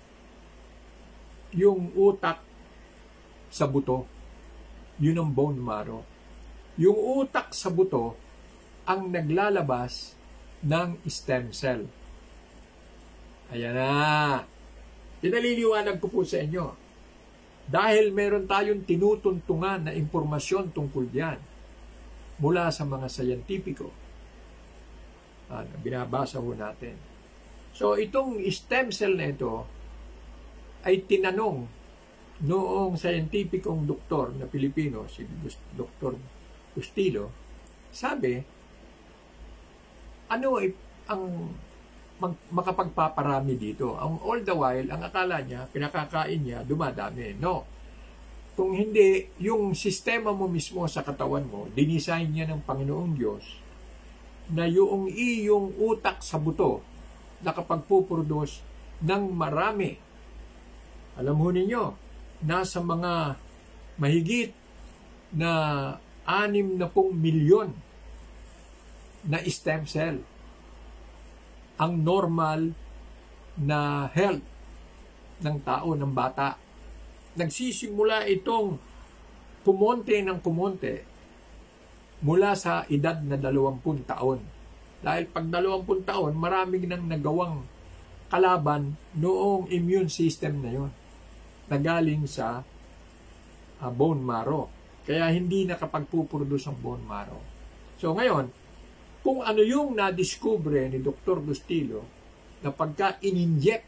Yung utak sa buto. Yun ang bone marrow. Yung utak sa buto ang naglalabas ng stem cell. Ayan na. Pinaliliwanag ko po sa inyo. Dahil meron tayong tinutuntungan na impormasyon tungkol diyan mula sa mga sayantipiko. Ano, binabasa ho natin. So, itong stem cell na ito ay tinanong noong sayantipikong doktor na Pilipino, si Doctor Bustillo, sabi, ano ang makapagpaparami dito? Ang all the while, ang akala niya, pinakakain niya, dumadami. No. Kung hindi, yung sistema mo mismo sa katawan mo, dinisign niya ng Panginoong Diyos na yung iyong utak sa buto nakapagpuproduce ng marami. Alam ho ninyo, nasa mga mahigit na anim na pong milyon na stem cell ang normal na health ng tao, ng bata. Nagsisimula itong kumonte ng kumonte mula sa edad na dalawampung taon. Dahil pag dalawampung taon, maraming nang nagawang kalaban noong immune system na yon na galing sa uh, bone marrow. Kaya hindi nakapagpuproduce ang bone marrow. So ngayon, kung ano yung nadiskubre ni Doctor Bustillo na pagka in-inject,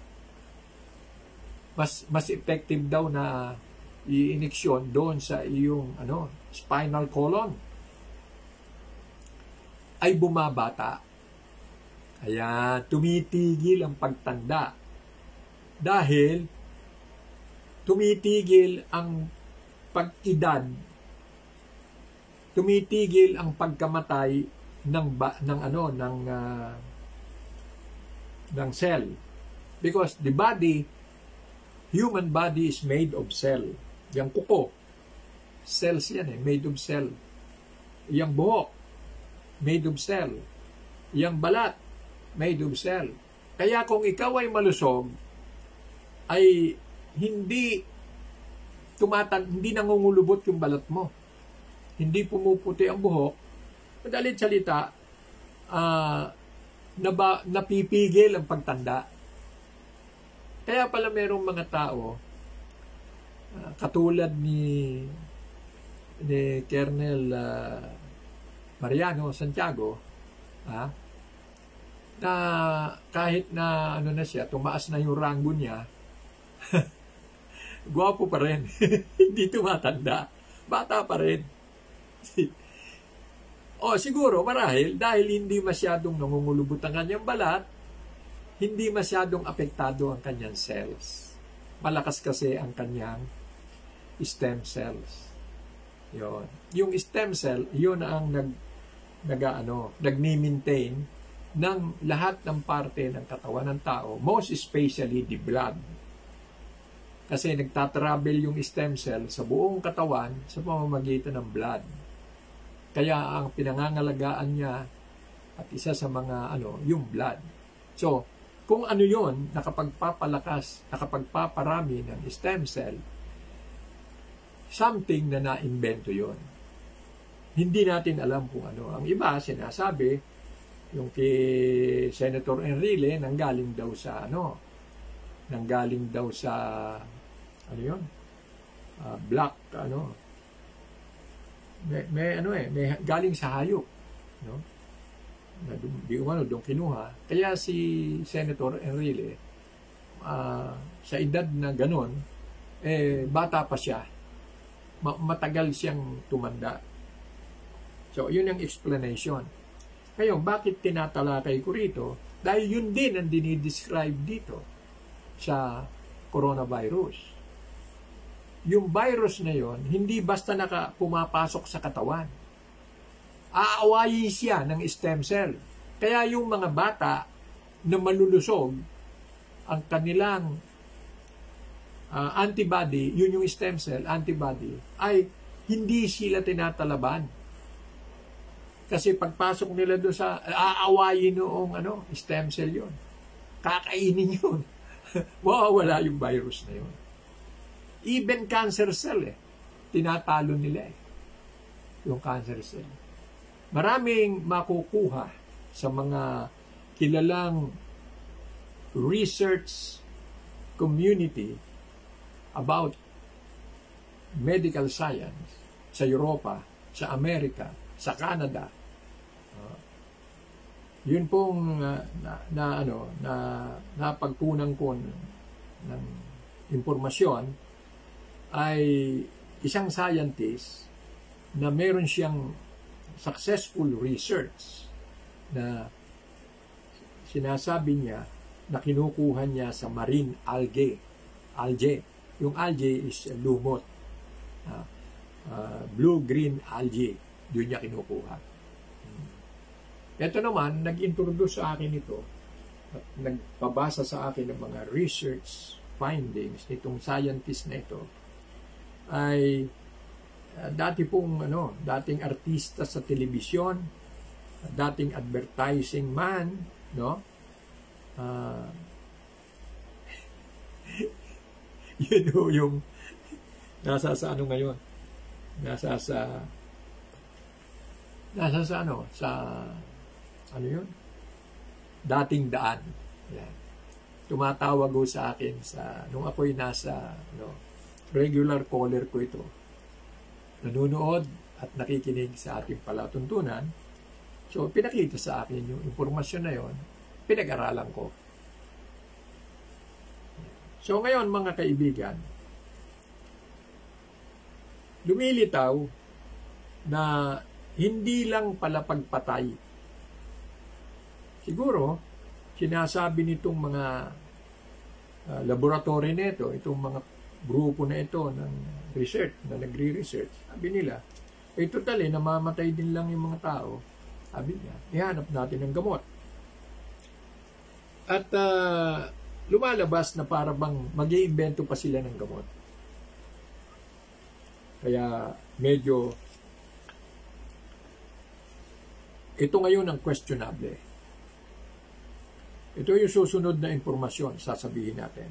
mas, mas effective daw na i-injection doon sa iyong ano, spinal column, ay bumabata. Kaya tumitigil ang pagtanda. Dahil tumitigil ang pag-edad, tumitigil ang pagkamatay ng ba, ng ano ng uh, ng cell, because the body, human body is made of cell. Yang kuko, cells yan eh, made of cell. Yang buhok, made of cell. Yang balat, made of cell. Kaya kung ikaw ay malusog, ay hindi tumatan, hindi nangungulubot yung balat mo, hindi pumuputi ang buhok. Madalit salita, uh, naba, napipigil ang pagtanda. Kaya pala merong mga tao, uh, katulad ni, ni Colonel uh, Mariano Santiago, uh, na kahit na ano na siya, tumaas na yung rango niya, gwapo pa rin. Hindi tumatanda. Bata pa rin. O siguro marahil dahil hindi masyadong nangungulubot ang kanyang balat, hindi masyadong apektado ang kanyang cells. Malakas kasi ang kanyang stem cells. Yon. Yung stem cell, yun ang nag nag-ano, nagmi-maintain ng lahat ng parte ng katawan ng tao, most especially the blood. Kasi nagtatravel yung stem cell sa buong katawan sa pamamagitan ng blood. Kaya ang pinangangalagaan niya at isa sa mga ano, yung blood. So, kung ano yon, nakapagpapalakas, nakapagpaparami ng stem cell, something na na-invento yon. Hindi natin alam kung ano. Ang iba, sinasabi, yung kay Senator Enrile, nanggaling daw sa ano, nanggaling daw sa, ano yon, uh, black, ano, may, may ano eh, may galing sa hayop, no? Na di umano doon kinuha. Kaya si Senator Enrile, uh, sa edad na ganon, eh, bata pa siya. Ma- matagal siyang tumanda. So, yun ang explanation. Ngayon, bakit tinatalakay ko rito? Dahil yun din ang dinidescribe dito sa coronavirus. Yung virus na yon, hindi basta naka pumapasok sa katawan. Aawayin siya ng stem cell. Kaya yung mga bata na malulusog, ang kanilang uh, antibody, yun yung stem cell, antibody, ay hindi sila tinatalaban. Kasi pagpasok nila doon sa, aawayin noong ano, stem cell yon. Kakainin yun. Mawawala yung virus na yun. Even cancer cell, eh, tinatalo nila eh, yung cancer cell. Maraming makukuha sa mga kilalang research community about medical science sa Europa, sa Amerika, sa Canada. Uh, yun pong uh, na, na ano na napagkunan ko ng, ng impormasyon ay isang scientist na meron siyang successful research na sinasabi niya na kinukuha niya sa marine algae. Algae. Yung algae is lumot. Uh, uh, blue-green algae. Doon niya kinukuha. Ito naman, nag-introduce sa akin ito at nagpabasa sa akin ng mga research findings nitong scientist na ito ay uh, dati pong ano, dating artista sa telebisyon, uh, dating advertising man, no? Uh, yun o yung nasa sa ano ngayon? Nasa sa nasa sa ano? Sa ano yun? Dating daan. Yan. Tumatawag ho sa akin sa nung ako'y nasa ano, regular caller ko ito. Nanunood at nakikinig sa ating palatuntunan. So, pinakita sa akin yung impormasyon na yon, pinag-aralan ko. So, ngayon mga kaibigan, lumilitaw na hindi lang pala pagpatay. Siguro, sinasabi nitong mga uh, laboratory nito, itong mga grupo na ito ng research, na nagre-research, sabi nila, eh total eh, namamatay din lang yung mga tao. Sabi niya, ihanap natin ng gamot. At uh, lumalabas na para bang mag-iimbento pa sila ng gamot. Kaya medyo ito ngayon ang questionable. Ito yung susunod na impormasyon, sasabihin natin.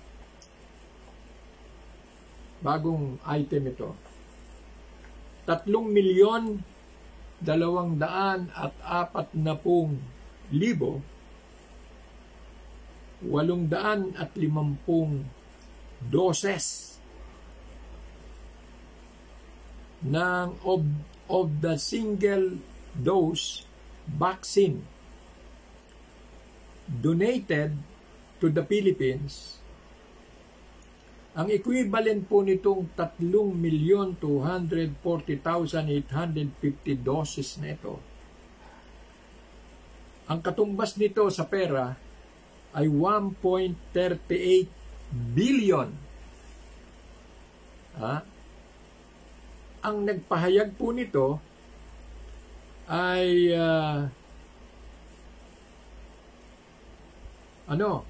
Bagong item ito. Tatlong milyon, dalawang daan at apat na pung libo, walong daan at limampung doses ng of, of the single dose vaccine donated to the Philippines. Ang equivalent po nitong tatlong milyon two hundred forty thousand eight hundred fifty doses na ito. Ang katumbas nito sa pera ay one point three eight billion. Ha? Ang nagpahayag po nito ay uh, ano?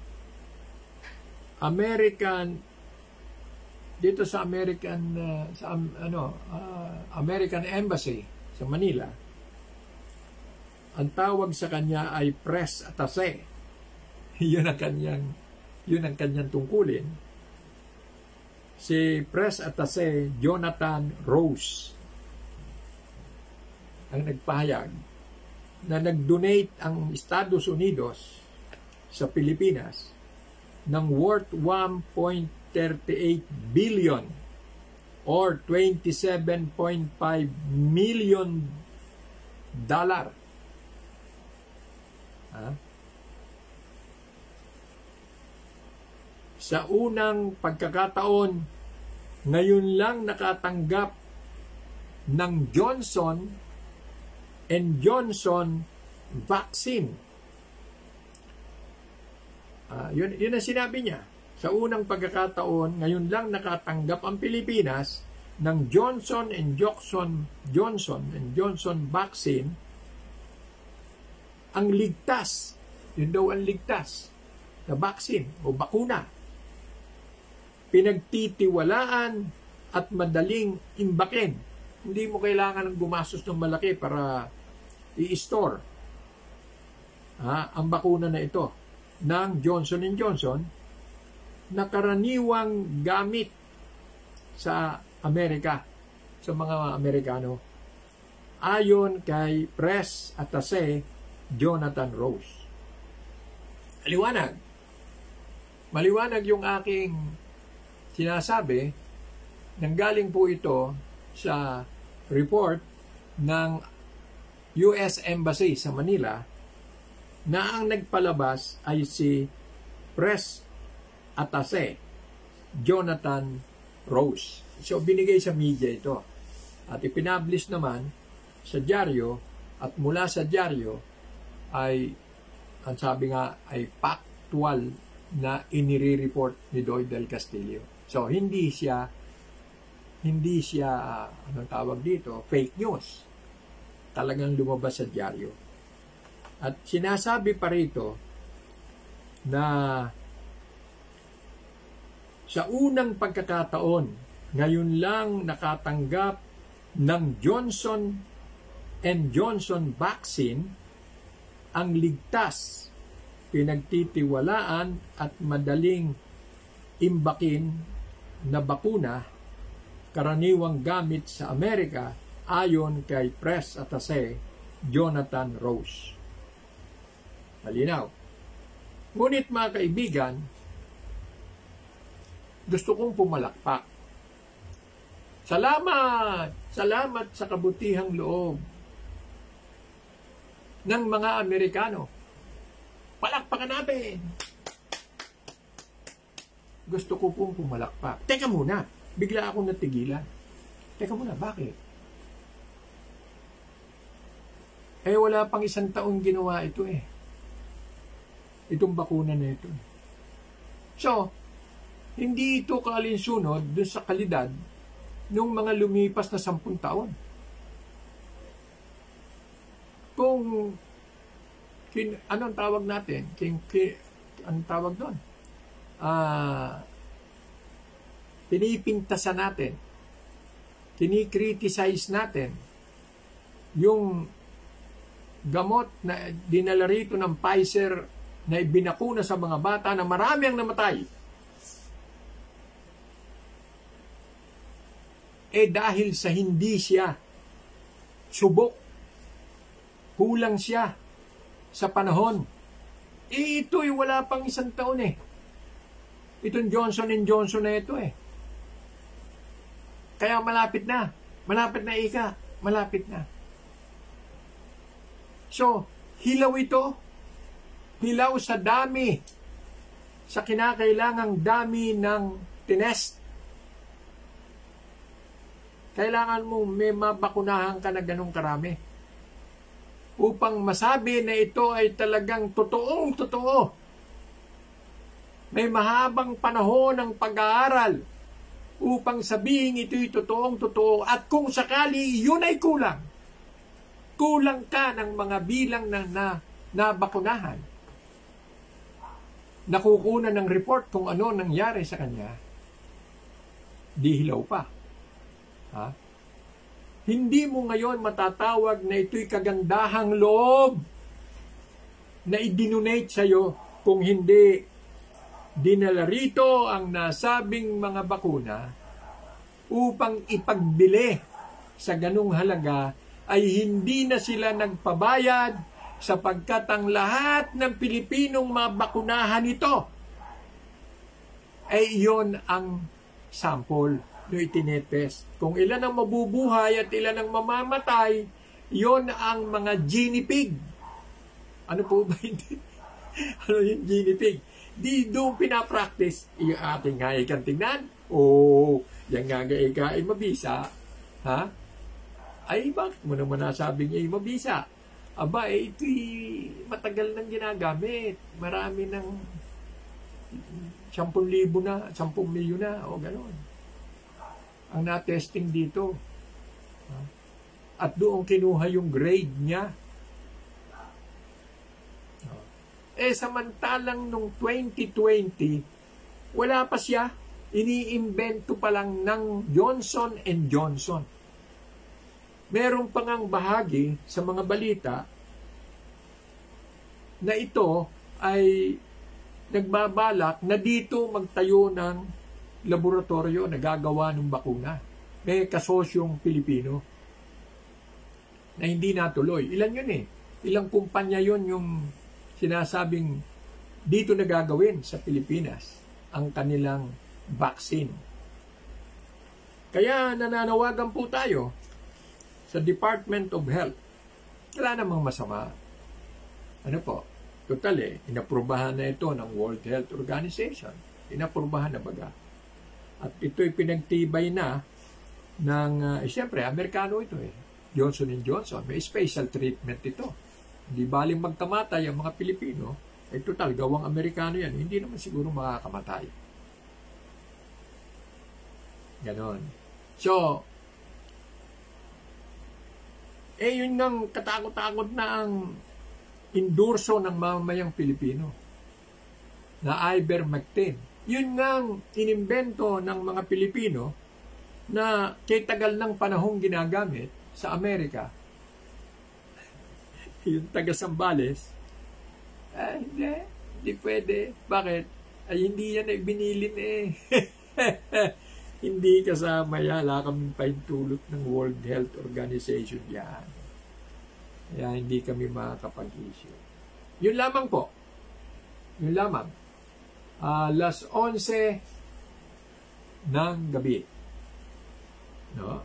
American dito sa American uh, sa um, ano uh, American Embassy sa Manila. Ang tawag sa kanya ay press attaché. yun ang kanyang, yun ang kanyang tungkulin. Si Press Attaché Jonathan Rose ang nagpahayag na nag-donate ang Estados Unidos sa Pilipinas ng worth one point three eight billion or twenty-seven point five million dollar. Ha? Sa unang pagkakataon, ngayon lang nakatanggap ng Johnson and Johnson vaccine. Uh, yun, yun ang sinabi niya. Sa unang pagkakataon, ngayon lang nakatanggap ang Pilipinas ng Johnson and Johnson, Johnson and Johnson vaccine. Ang ligtas, yun daw ang ligtas na vaccine o bakuna. Pinagtitiwalaan at madaling imbakin. Hindi mo kailangan ng gumastos ng malaki para i-store ha, ang bakuna na ito ng Johnson and Johnson na karaniwang gamit sa Amerika, sa mga Amerikano, ayon kay Press Attaché Jonathan Rose. Maliwanag. Maliwanag yung aking sinasabi. Nanggaling po ito sa report ng U S Embassy sa Manila na ang nagpalabas ay si Press Attaché Jonathan Rose. So binigay sa media ito at ipinablish naman sa dyaryo at mula sa dyaryo ay ang sabi nga ay factual na inire-report ni Doy del Castillo. So hindi siya hindi siya uh, anong tawag dito, fake news. Talagang lumabas sa dyaryo. At sinasabi pa rito na sa unang pagkakataon, ngayon lang nakatanggap ng Johnson and Johnson vaccine ang ligtas, pinagtitiwalaan at madaling imbakin na bakuna karaniwang gamit sa Amerika ayon kay Press Attaché Jonathan Rose. Malinaw. Ngunit mga kaibigan, gusto kong pumalakpak. Salamat! Salamat sa kabutihang loob ng mga Amerikano. Palakpakan natin! Gusto ko pong pumalakpak. Teka muna! Bigla akong natigilan. Teka muna, bakit? Eh, wala pang isang taong ginawa ito eh. Itong bakuna na ito. So, hindi ito kaalinsunod dun sa kalidad ng mga lumipas na sampung taon. Kung, kin, anong tawag natin? Kin, kin, anong tawag doon? Ah... Uh, pinipintasan natin, kinikriticize natin yung gamot na dinala rito ng Pfizer na ibinakuna sa mga bata na marami ang namatay. Eh dahil sa hindi siya subok, kulang siya sa panahon. Eh ito'y wala pang isang taon eh. Itong Johnson and Johnson na ito eh. Kaya malapit na. Malapit na ika. Malapit na. So, hilaw ito. Hilaw sa dami. Sa kinakailangang dami ng tinest. Kailangan mo may mabakunahan ka na ganong karami. Upang masabi na ito ay talagang totoong totoo. May mahabang panahon ng pag-aaral upang sabihin ito'y totoong totoo, at kung sakali yun ay kulang, kulang ka ng mga bilang na, na nabakunahan, nakukunan ng report kung ano nangyari sa kanya, di hilaw pa. Ha? Hindi mo ngayon matatawag na ito'y kagandahang loob na i-donate sa'yo kung hindi dinala rito ang nasabing mga bakuna upang ipagbili sa ganung halaga, ay hindi na sila nagpabayad sapagkat ang lahat ng Pilipinong mabakunahan ito ay iyon ang sample na itinetest. Kung ilan ang mabubuhay at ilan ang mamamatay, iyon ang mga guinea pig. Ano po ba hindi? Ano yung guinea pig? Di doon pinapractice. Yung ating nga ikang tingnan. Oo, yung nga nga ay mabisa. Ha? Ay, bakit mo naman nasabi niya ay mabisa? Aba, eh, ito'y matagal nang ginagamit. Marami ng sampung libo na, sampung milyon na, o gano'n. Ang na-testing dito. At doon kinuha yung grade niya. Eh, samantalang nung twenty twenty, wala pa siya. Iniimbento pa lang ng Johnson and Johnson. Meron pa ngang bahagi sa mga balita na ito ay nagbabalak na dito magtayo ng laboratorio na gagawa ng bakuna. May kasosyong Pilipino na hindi natuloy. Ilan yun eh? Ilang kumpanya yun yung sinasabing dito na gagawin sa Pilipinas ang kanilang vaccine. Kaya nananawagan po tayo sa Department of Health. Wala namang masama. Ano po? Total eh, inaprubahan na ito ng World Health Organization. Inaprubahan na baga. At ito'y pinagtibay na ng, uh, eh, siyempre, Amerikano ito eh. Johnson and Johnson. May special treatment ito. Hindi baling magkamatay ang mga Pilipino, eh total, gawang Amerikano yan. Hindi naman siguro makakamatay. Ganon. So, eh yun nang katakot-takot na ang endorso ng mamamayang Pilipino na ivermectin. Yun ngang inimbento ng mga Pilipino na kay tagal ng panahong ginagamit sa Amerika. Yung taga Sambales, ah, hindi, hindi pwede. Bakit? Ay, hindi yan ay binilin eh. Hindi kasama yan. Wala kaming paintulot ng World Health Organization yan. Kaya hindi kami makakapag-issue. Yun lamang po. Yun lamang. Uh, alas onse ng gabi. No?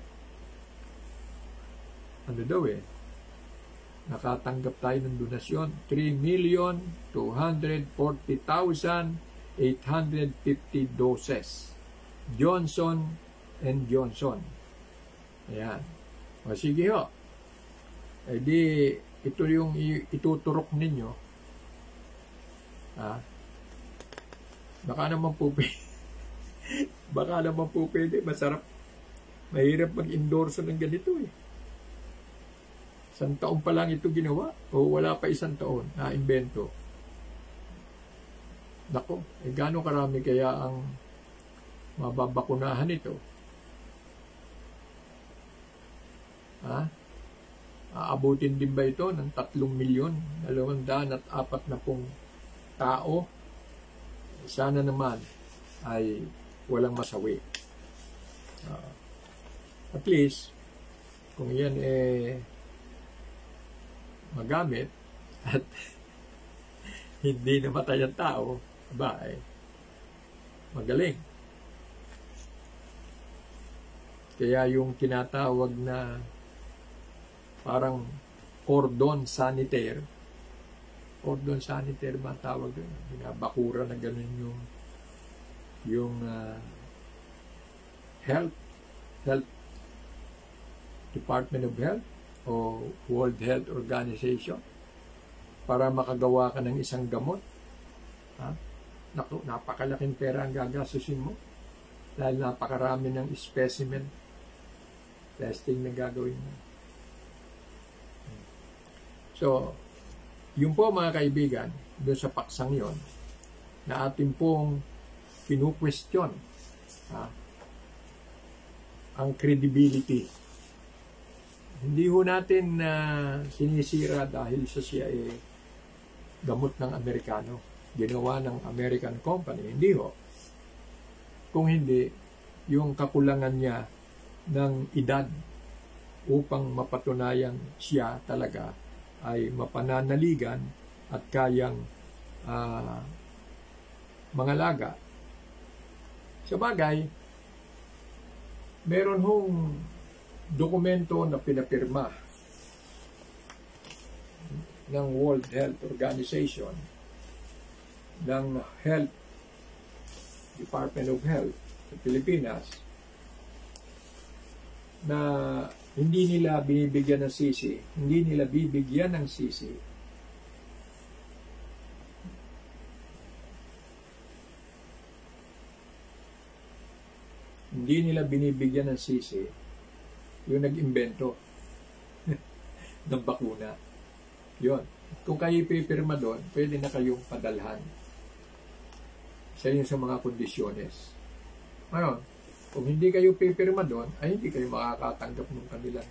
Ano daw eh? Nakatanggap tayo ng donasyon. three million two hundred forty thousand eight hundred fifty doses. Johnson and Johnson. Ayan. O sige ho. E di, ito yung ituturok ninyo. Ha? Baka naman po pwede. Baka naman po pwede. Masarap. Mahirap mag-endorso ng ganito eh. Isang taon pa lang ito ginawa. O wala pa isang taon na invento. Nako, eh gaano karami kaya ang mababakunahan ito? Ha? Aabutin din ba ito ng tatlong milyon, dalawang daan at apat na pong tao? Sana naman ay walang masawi. Uh, at least, kung yan eh magamit at hindi namatay ang tao, ba eh, magaling. Kaya yung tinatawag na parang cordon sanitaire, cordon sanitaire ba tawag doon? Binabakura na ganun yung yung uh, health, health Department of Health o World Health Organization para makagawa ka ng isang gamot. Ha? Naku, napakalaking pera ang gagastusin mo dahil napakarami ng specimen testing na gagawin mo. So, yun po mga kaibigan, doon sa paksang yon na ating pong kinu-question ha, ang credibility. Hindi ho natin na uh, sinisira dahil sa siya eh, gamot ng Amerikano. ginawa ng American company. Hindi ho. Kung hindi, yung kakulangan niya ng edad upang mapatunayan siya talaga ay mapananaligan at kayang uh, mangalaga. Sa bagay, meron hong dokumento na pinapirma ng World Health Organization, ng Health Department of Health sa Pilipinas, na hindi nila binibigyan ng sisi, hindi nila bibigyan ng sisi hindi nila binibigyan ng sisi yung nag-imbento ng bakuna. Yun. Kung kayo pipirma doon, pwede na kayong padalhan sa inyo sa mga kondisyones. Ngayon, kung hindi kayo pipirma doon, ay hindi kayo makakatanggap ng kanilang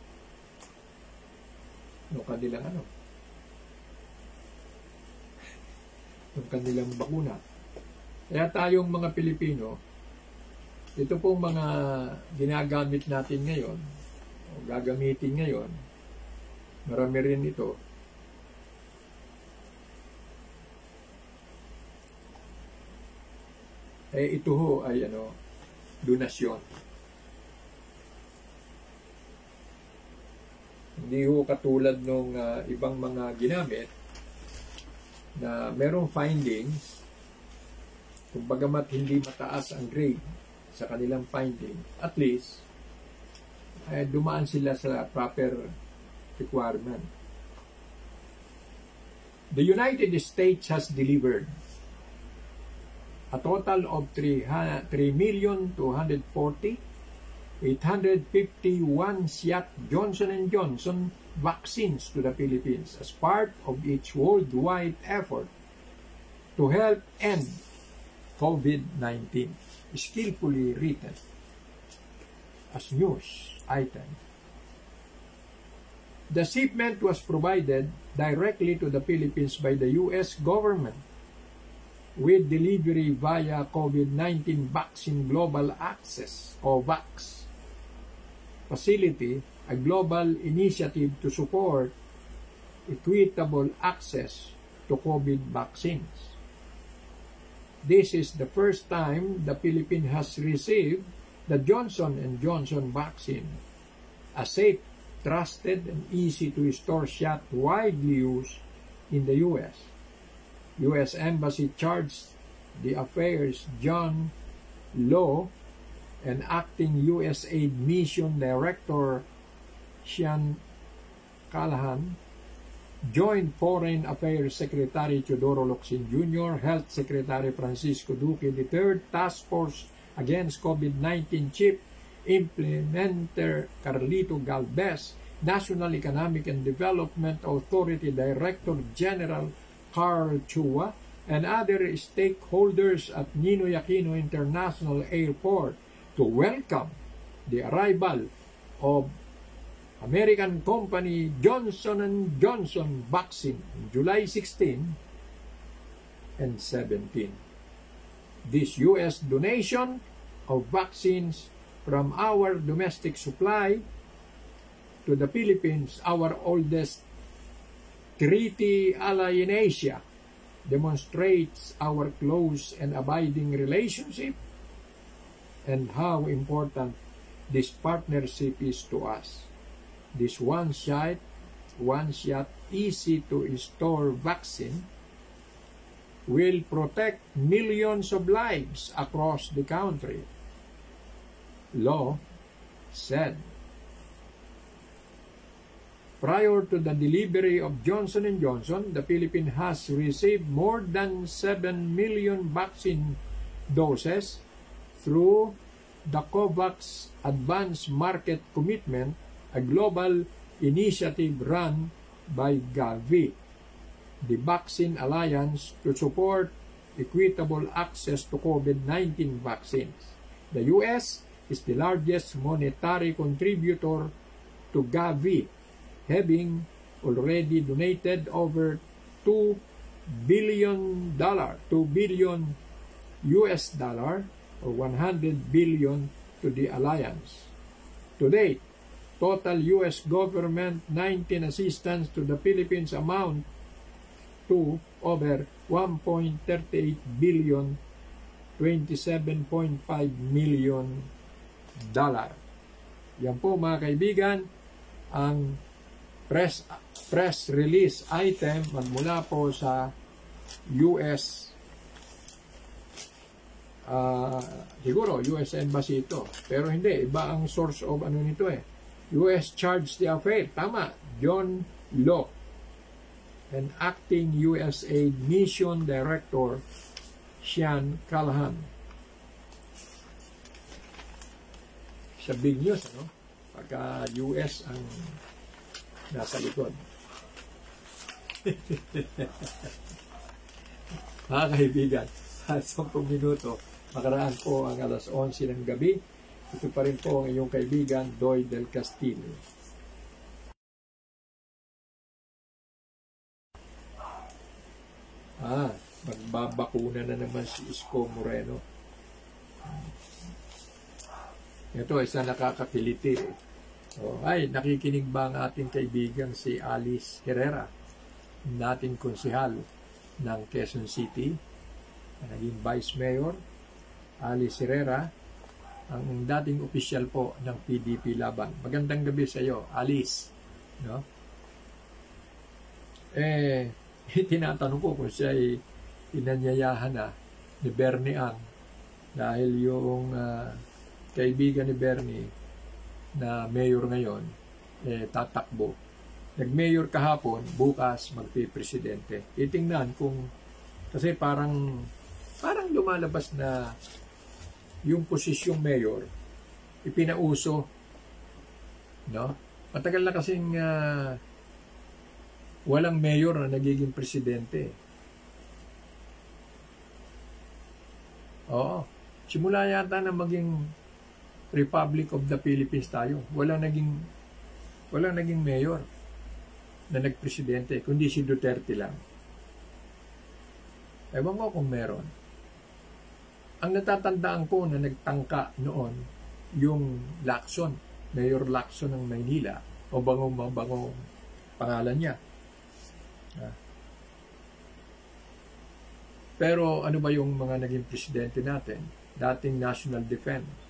ng kanilang ano ng kanilang bakuna. Kaya tayong mga Pilipino, ito pong mga ginagamit natin ngayon, o gagamitin ngayon, marami rin ito. Eh, ito ho ay ano, donasyon. Hindi ho katulad ng uh, ibang mga ginamit na merong findings, kung bagamat hindi mataas ang grade sa kanilang finding, at least eh, dumaan sila sa proper requirement. The United States has delivered a total of three million two hundred forty thousand eight hundred fifty-one Siat Johnson and Johnson vaccines to the Philippines as part of its worldwide effort to help end COVID nineteen. Skillfully written as news item. The shipment was provided directly to the Philippines by the U S government with delivery via COVID nineteen Vaccine Global Access (COVAX) facility, a global initiative to support equitable access to COVID vaccines. This is the first time the Philippines has received the Johnson and Johnson vaccine, a safe, trusted, and easy to store shot widely used in the U S. U S Embassy charged the affairs John Law and acting U S A I D Mission Director Sean Callahan, Joint Foreign Affairs Secretary Teodoro Locsin Junior, Health Secretary Francisco Duque the third, Task Force Against COVID nineteen Chief Implementer Carlito Galvez, National Economic and Development Authority Director General Carl Chua, and other stakeholders at Ninoy Aquino International Airport to welcome the arrival of American company Johnson and Johnson vaccine on July sixteenth and seventeenth. This U S donation of vaccines from our domestic supply to the Philippines, our oldest treaty ally in Asia, demonstrates our close and abiding relationship and how important this partnership is to us. This one-shot, one-shot, easy-to-store vaccine will protect millions of lives across the country, Law said. Prior to the delivery of Johnson and Johnson, the Philippines has received more than seven million vaccine doses through the COVAX Advanced Market Commitment, a global initiative run by Gavi, the Vaccine Alliance, to support equitable access to COVID nineteen vaccines. The U S is the largest monetary contributor to Gavi, having already donated over two billion dollar, two billion U S dollar, or one hundred billion to the alliance. To date, total U S government nineteen assistance to the Philippines amount to over one point three eight billion, twenty-seven point five million dollar. Yan po mga kaibigan, ang press press release item magmula po sa U S uh, siguro U S Embassy ito, pero hindi, iba ang source of ano nito eh. U S Charge d'Affaires, tama, John Law, and acting U S A Mission Director Sean Callahan. Sa big news, ano? Pagka U S ang nasa likod. Mga kaibigan, at sampung minuto, makaraan po ang alas onse ng gabi. Ito pa rin po ang iyong kaibigan, Doy Del Castillo. Ah, magbabakuna na naman si Isko Moreno. Ito, isa nakakapiliti. Oh, ay, nakikinig ba ang ating kaibigan si Alice Herrera, dating konsehal ng Quezon City, na naging Vice Mayor? Alice Herrera, ang dating opisyal po ng P D P Laban. Magandang gabi sa iyo, Alice. No? Eh, tinatanong ko kung siya ay inanyayahan na ni Bernie Ang dahil yung uh, kaibigan ni Bernie na mayor ngayon, eh, tatakbo. Nag-mayor kahapon, bukas magpipresidente. Itingnan kung, kasi parang, parang lumalabas na yung posisyong mayor, ipinauso, no? Matagal na kasing uh, walang mayor na nagiging presidente. Oo. Simula yata na maging Republic of the Philippines tayo. Walang naging walang naging mayor na nagpresidente, kundi si Duterte lang. Ewan ko kung meron. Ang natatandaan ko na nagtangka noon, yung Lacson, Mayor Lacson ng Maynila, o bangong-bangong pangalan niya. Pero ano ba yung mga naging presidente natin? Dating National Defense.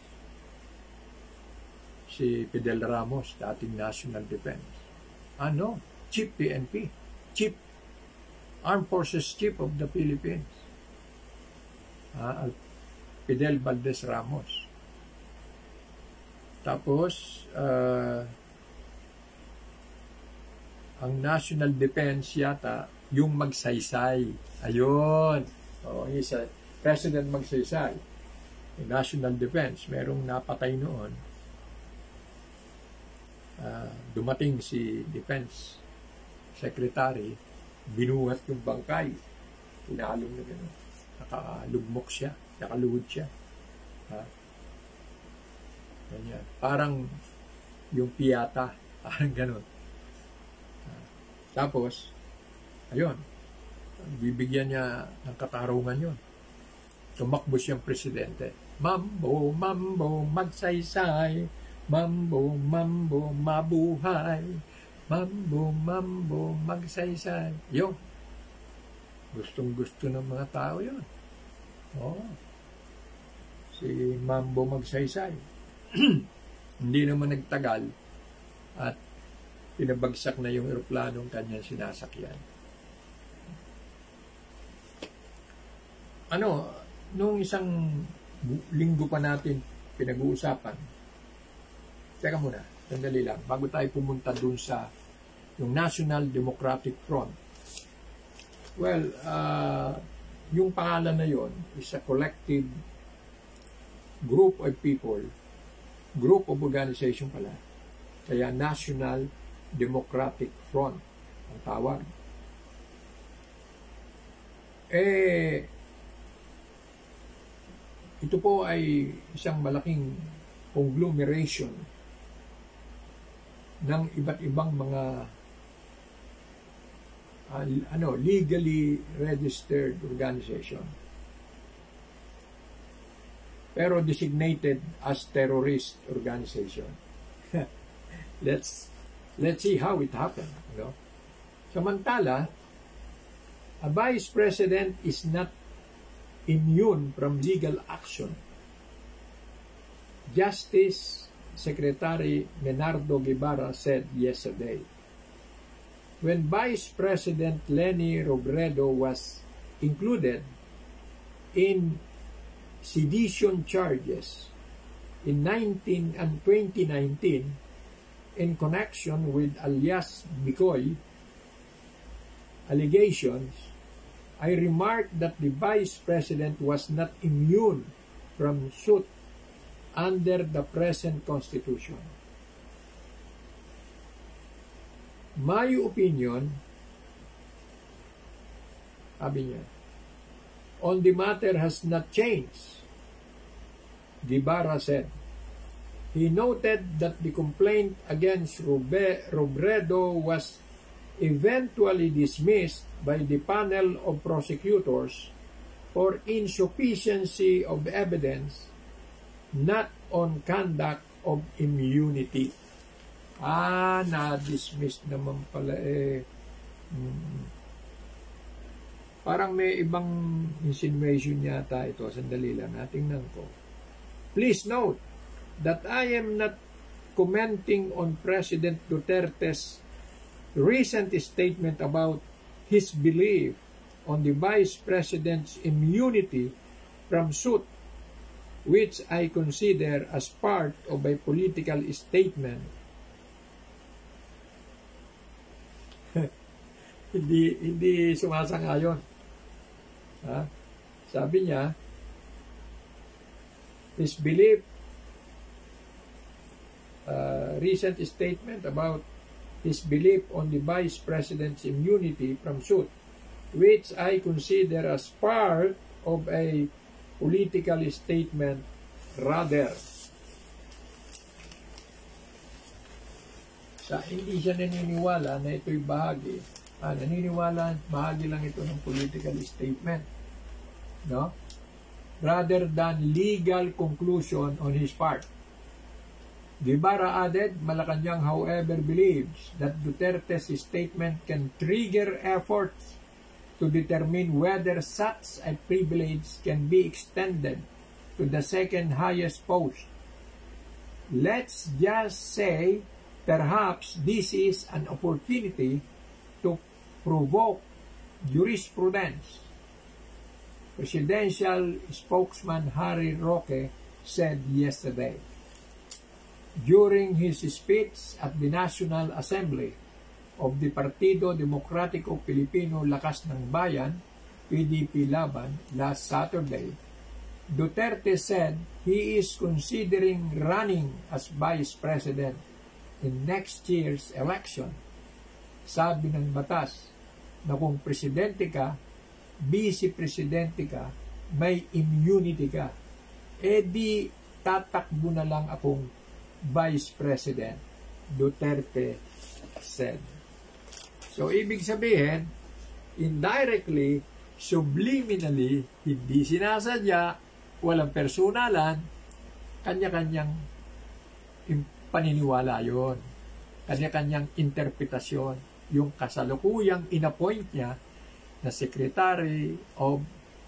Si Fidel Ramos, dating National Defense. Ano? Chief P N P. Chief Armed Forces Chief of the Philippines. Ah, Fidel Valdez Ramos. Tapos, uh, ang National Defense yata, yung Magsaysay. Ayun. Oh, isa, President Magsaysay. Yung National Defense. Merong napatay noon. Uh, dumating si Defense Secretary, binuhat yung bangkay. Inalong na gano'n. Nakalugmok siya. Nakaluhod siya. Ha? Ganyan. Parang yung piyata. Parang gano'n. Uh, tapos, ayun. Bibigyan niya ng katarungan yun. Tumakbo siyang presidente. Mambo, mambo, magsaysay. Mambo, mambo, mabuhay. Mambo, mambo, magsaysay. Yun. Gustong-gusto ng mga tao yun. Oh. Si Mambo Magsaysay. Hindi naman nagtagal at pinabagsak na yung eroplanong kanyang sinasakyan. Ano, nung isang linggo pa natin pinag-uusapan, teka muna, sandali lang, bago tayo pumunta dun sa yung National Democratic Front. Well, uh, yung pangalan na yon is a collective group of people, group of organization pala, kaya National Democratic Front ang tawag. Eh, ito po ay isang malaking conglomeration ng iba't ibang mga uh, ano, legally registered organization. Pero designated as terrorist organization. let's let's see how it happened, you know. Samantala, a vice president is not immune from legal action. Justice Secretary Menardo Guevara said yesterday. When Vice President Leni Robredo was included in sedition charges in nineteen and twenty nineteen in connection with alias Bicoy allegations, I remarked that the Vice President was not immune from suit under the present Constitution. My opinion, sabi niya, on the matter has not changed, Guevara said. He noted that the complaint against Robredo was eventually dismissed by the panel of prosecutors for insufficiency of evidence, not on conduct of immunity. Ah, na-dismiss naman pala eh. Hmm. Parang may ibang insinuation yata ito. Sandali lang, natingnan ko. Please note that I am not commenting on President Duterte's recent statement about his belief on the Vice President's immunity from suit, which I consider as part of a political statement. hindi hindi sumasang-ayon. Ha? Sabi niya, his belief, uh, recent statement about his belief on the Vice President's immunity from suit, which I consider as part of a political statement rather. Sa hindi siya naniniwala na ito'y bahagi. Ah, naniniwala, bahagi lang ito ng political statement. No? Rather than legal conclusion on his part. Guevara added, Malacanang however believes that Duterte's statement can trigger efforts to determine whether such a privilege can be extended to the second highest post. Let's just say perhaps this is an opportunity to provoke jurisprudence. Presidential spokesman Harry Roque said yesterday. During his speech at the National Assembly of the Partido Demokratiko Pilipino Lakas ng Bayan, P D P Laban, last Saturday, Duterte said he is considering running as Vice President in next year's election. Sabi ng batas na kung presidente ka, vice-presidente ka, may immunity ka, eh di tatakbo na lang akong Vice President, Duterte said. So, ibig sabihin, indirectly, subliminally, hindi sinasadya, walang personalan, kanya-kanyang paniniwala yon, kanya-kanyang interpretasyon, yung kasalukuyang inappoint niya na Secretary of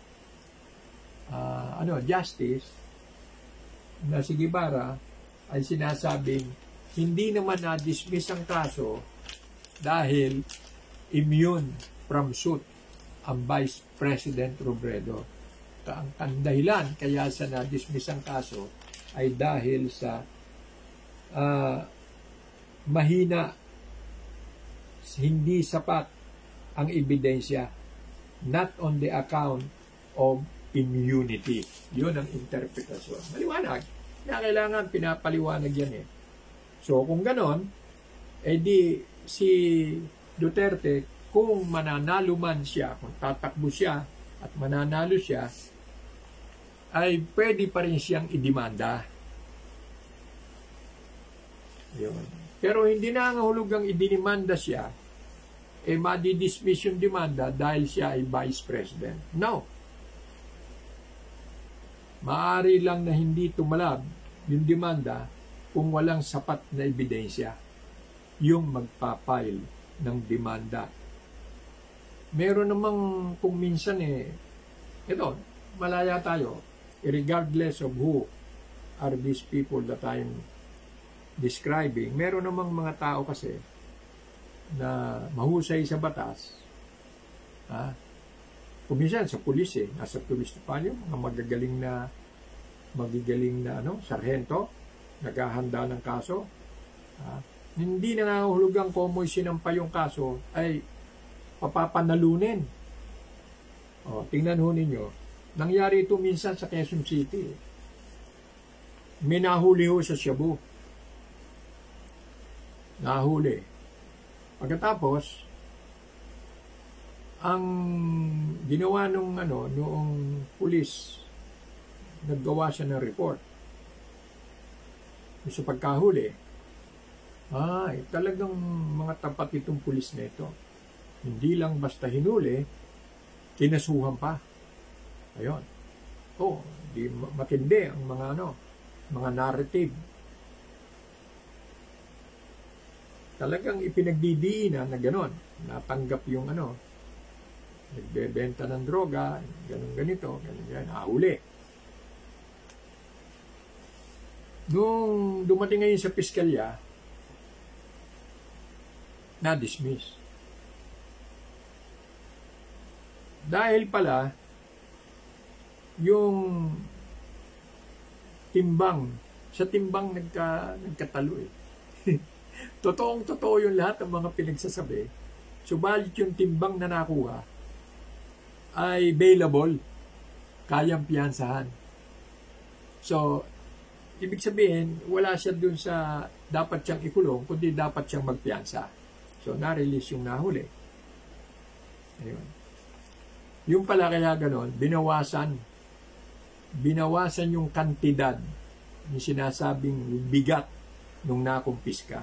uh, ano Justice na si Guevara ay sinasabing hindi naman na-dismiss ang kaso dahil immune from suit ang Vice President Robredo. Ang, ang dahilan kaya sa na-dismiss ang kaso ay dahil sa uh, mahina, hindi sapat ang ebidensya, not on the account of immunity. Yun ang interpretasyon. Maliwanag. Na kailangan pinapaliwanag yan eh. So, kung ganon, edi si Duterte, kung mananalo man siya, kung tatakbo siya at mananalo siya, ay pwede pa rin siyang idemanda. Yun. Pero hindi na ang hulugang idinimanda siya, eh madidismiss yung demanda dahil siya ay vice president. No. Maaari lang na hindi tumalab yung demanda kung walang sapat na ebidensya yung magpapile ng demanda. Meron namang kung minsan eh, ito, malaya tayo, regardless of who are these people that I'm describing, meron namang mga tao kasi na mahusay sa batas, ha? Kung minsan sa pulis eh, nasa pulis na pa yung mga magagaling na magigaling na ano, sarhento, naghahanda ng kaso, ha? Hindi na nangahulugang kung mo'y sinampa yung kaso ay papapanalunin. O, tingnan ho ninyo, nangyari ito minsan sa Quezon City. May nahuli ho sa Cebu. Nahuli. Pagkatapos, ang ginawa nung ano, noong pulis, naggawa siya ng report. Sa pagkahuli, ay, talagang mga tapat itong pulis na ito. Hindi lang basta hinuli, kinasuhan pa. Ayun. Oh, di matindi ang mga ano, mga narrative. Talagang ipinagdidiinan na gano'n. Natanggap yung ano, nagbebenta ng droga, gano'n ganito, gano'n yan, nahuli. Nung dumating ngayon sa piskalya, na-dismiss. Dahil pala, yung timbang, sa timbang nagka, nagkatalo eh. Totoong totoo yung lahat ng mga pinagsasabi. Subalit yung timbang na nakuha ay bailable, kayang piyansahan. So, ibig sabihin, wala siya dun sa dapat siyang ikulong, kundi dapat siyang magpiyansa. So, na-release yung nahuli. Ayun. Yung pala kaya ganon, binawasan. Binawasan yung kantidad, yung sinasabing bigat nung nakumpiska.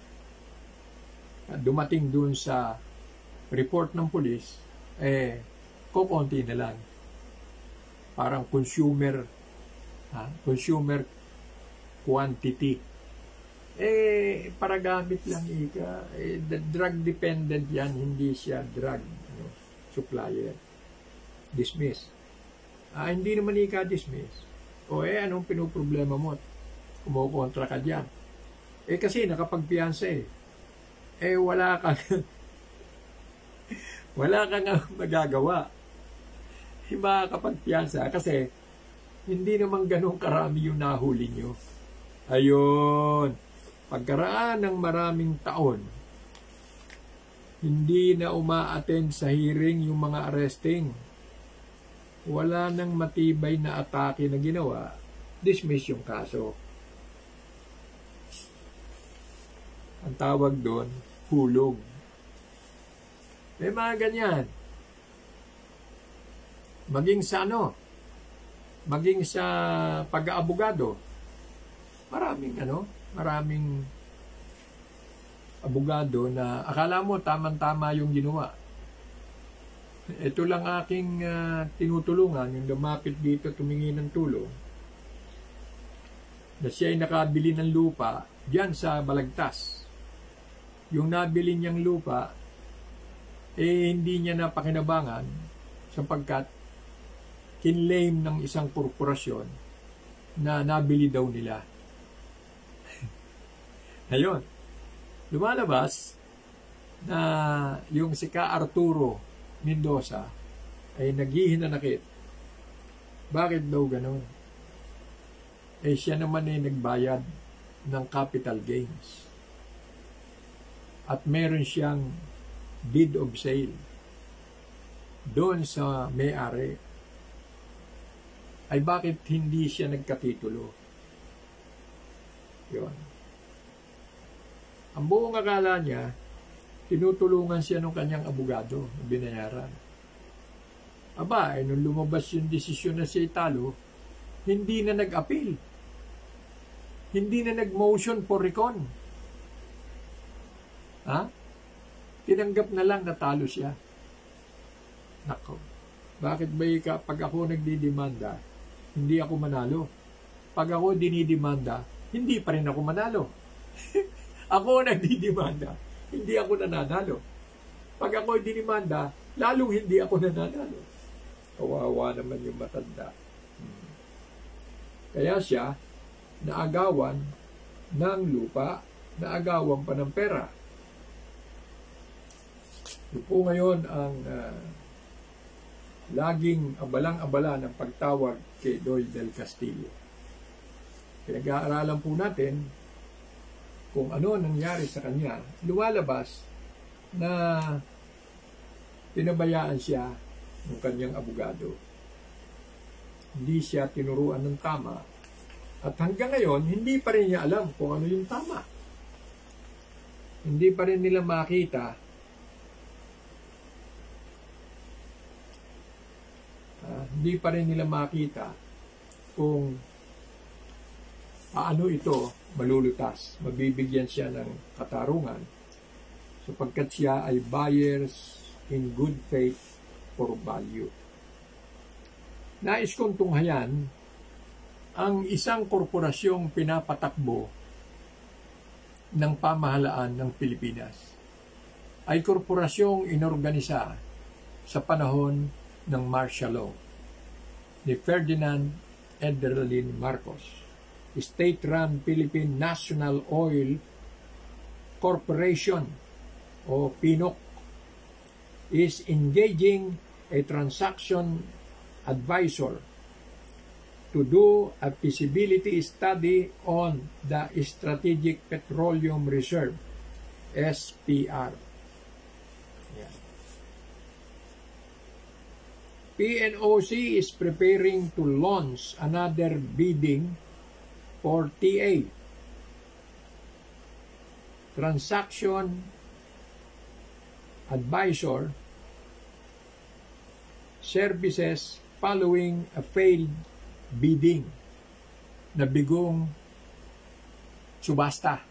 At dumating dun sa report ng pulis, eh, kukunti na lang. Parang consumer, ha? Consumer quantity. Eh, para gamit lang ika. Eh, the drug dependent yan, hindi siya drug ano, supplier. Dismiss. Ah, hindi naman ika-dismiss. O eh, anong pinoproblema mo? Kumukontra ka dyan. Eh, kasi nakapagpiyansa eh. Eh, wala kang wala kang magagawa. Iba kapag piyansa kasi hindi naman ganun karami yung nahuli nyo. Ayun. Pagkaraan ng maraming taon, hindi na uma-attend sa hearing yung mga arresting. Wala nang matibay na atake na ginawa, dismiss yung kaso. Ang tawag doon, hulog. May mga ganyan. Maging sa ano, maging sa pag-aabogado, maraming ano, maraming abogado na akala mo tamang-tama yung ginawa. Ito lang aking uh, tinutulungan, yung lumapit dito tumingi ng tulong, na siya ay nakabili ng lupa diyan sa Balagtas. Yung nabili niyang lupa, eh hindi niya napakinabangan sapagkat kinlaim ng isang korporasyon na nabili daw nila. Ngayon, lumalabas na yung si Ka Arturo Mendoza ay naghihinanakit. Bakit daw ganun? Eh siya naman ay nagbayad ng capital gains. At meron siyang deed of sale doon sa may-ari. Ay bakit hindi siya nagkatitulo? Yun. Ang buong akala niya, tinutulungan siya ng kanyang abogado na binayaran. Aba, eh, nung lumabas yung desisyon na siya italo, hindi na nag-appeal. Hindi na nag-motion for recon. Ha? Tinanggap na lang natalo siya. Nako, bakit ba ika, pag ako nagdidemanda, hindi ako manalo? Pag ako dinidemanda, hindi pa rin ako manalo. Ako nagdidemanda, hindi ako nananalo. Pag ako dinimanda, lalong hindi ako nananalo. Kawawa naman yung matanda. Hmm. Kaya siya, naagawan ng lupa, naagawan pa ng pera. Ito po ngayon ang uh, laging abalang-abala ng pagtawag kay Doyle del Castillo. Pinag-aaralan po natin kung ano nangyari sa kanya. Lumalabas na pinabayaan siya ng kanyang abogado. Hindi siya tinuruan ng tama. At hanggang ngayon, hindi pa rin niya alam kung ano yung tama. Hindi pa rin nila makita uh, hindi pa rin nila makita kung paano ito malulutas. Mabibigyan siya ng katarungan sapagkat siya ay buyers in good faith for value. Nais kong tunghayan ang isang korporasyong pinapatakbo ng pamahalaan ng Pilipinas. Ay korporasyong inorganisa sa panahon ng martial law ni Ferdinand Ederlin Marcos. State-run Philippine National Oil Corporation o P N O C is engaging a transaction advisor to do a feasibility study on the Strategic Petroleum Reserve, S P R. Yeah. P N O C is preparing to launch another bidding for T A, Transaction Advisor Services following a failed bidding na bigong subasta.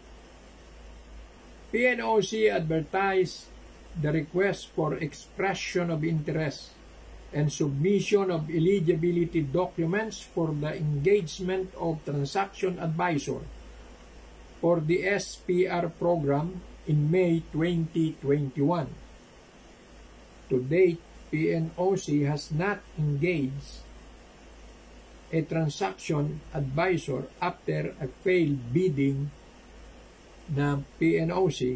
P N O C advertised the request for expression of interest and submission of eligibility documents for the engagement of transaction advisor for the S P R program in May twenty twenty-one. To date, P N O C has not engaged a transaction advisor after a failed bidding ng P N O C.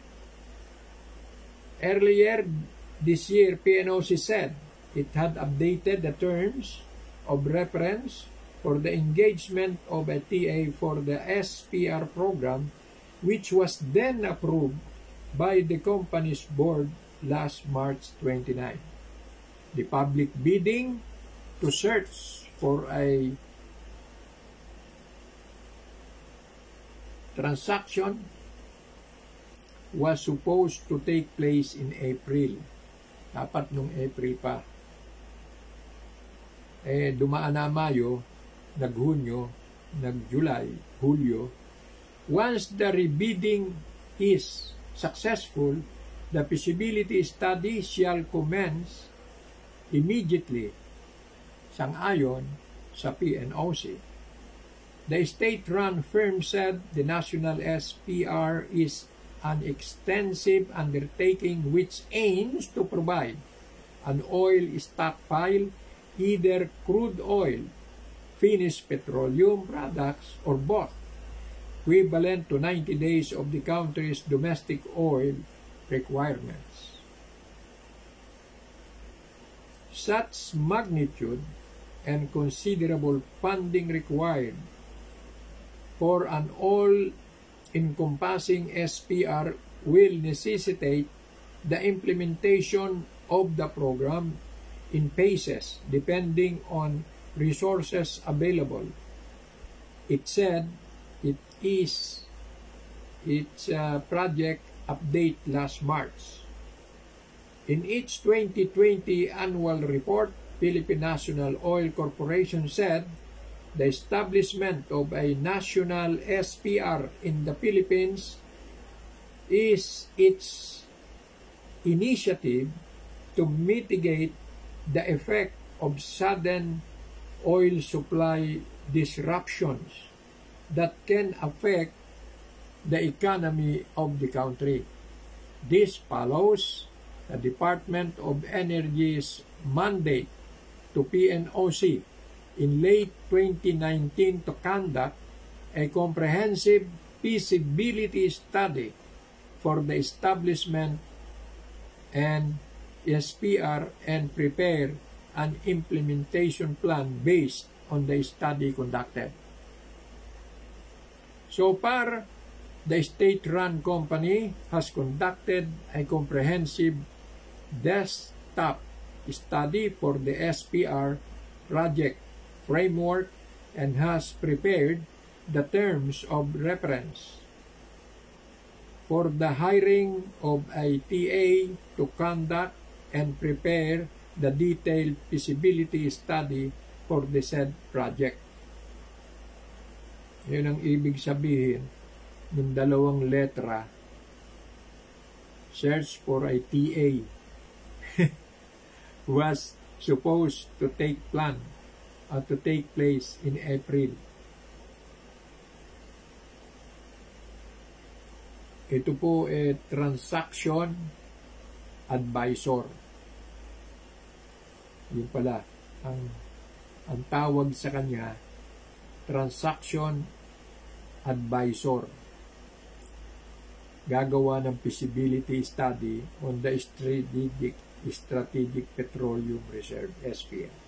Earlier this year, P N O C said it had updated the terms of reference for the engagement of a T A for the S P R program, which was then approved by the company's board last March twenty-ninth. The public bidding to search for a transaction was supposed to take place in April. Dapat nung April pa. Eh, dumaan na Mayo, nag-Hunyo, nag-July, Hulyo. Once the rebidding is successful, the feasibility study shall commence immediately, sang-ayon sa P N O C. The state-run firm said the national S P R is an extensive undertaking which aims to provide an oil stockpile, either crude oil, finished petroleum products, or both, equivalent to ninety days of the country's domestic oil requirements. Such magnitude and considerable funding required for an all-encompassing S P R will necessitate the implementation of the program in phases depending on resources available. It said it is its uh, project update last March. In its twenty twenty annual report, Philippine National Oil Corporation said the establishment of a national S P R in the Philippines is its initiative to mitigate the effect of sudden oil supply disruptions that can affect the economy of the country. This follows the Department of Energy's mandate to P N O C in late twenty nineteen to conduct a comprehensive feasibility study for the establishment and S P R and prepare an implementation plan based on the study conducted. So far, the state-run company has conducted a comprehensive desktop study for the S P R project framework and has prepared the terms of reference for the hiring of a T A to conduct and prepare the detailed feasibility study for the said project. Yun ang ibig sabihin ng dalawang letra, search for a T A was supposed to take plan uh, to take place in April. Ito po ay eh, transaction advisor. Yun pala, ang, ang tawag sa kanya, transaction advisor. Gagawa ng feasibility study on the strategic, strategic petroleum reserve, S P R.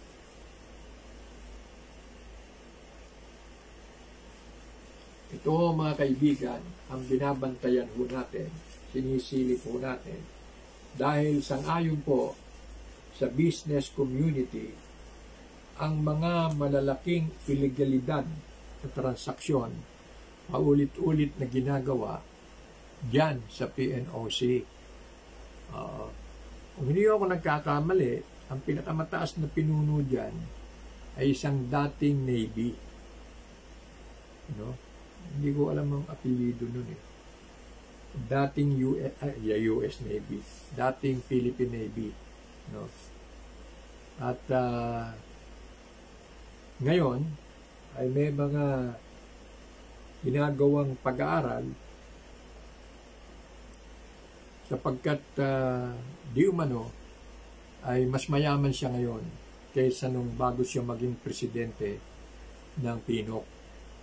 Ito mga kaibigan, ang binabantayan po natin, sinisili po natin, dahil sang-ayon po sa business community, ang mga malalaking ilegalidad na transaksyon, paulit-ulit na ginagawa, dyan sa P N O C. Uh, kung hindi ako nagkakamali, ang pinakamataas na pinuno dyan ay isang dating Navy. You know? Hindi ko alam ang apelido nun eh. Dating U S, uh, U S Navy. Dating Philippine Navy. No? At uh, ngayon ay may mga ginagawang pag-aaral sapagkat uh, di umano ay mas mayaman siya ngayon kaysa nung bago siya maging presidente ng P N O C.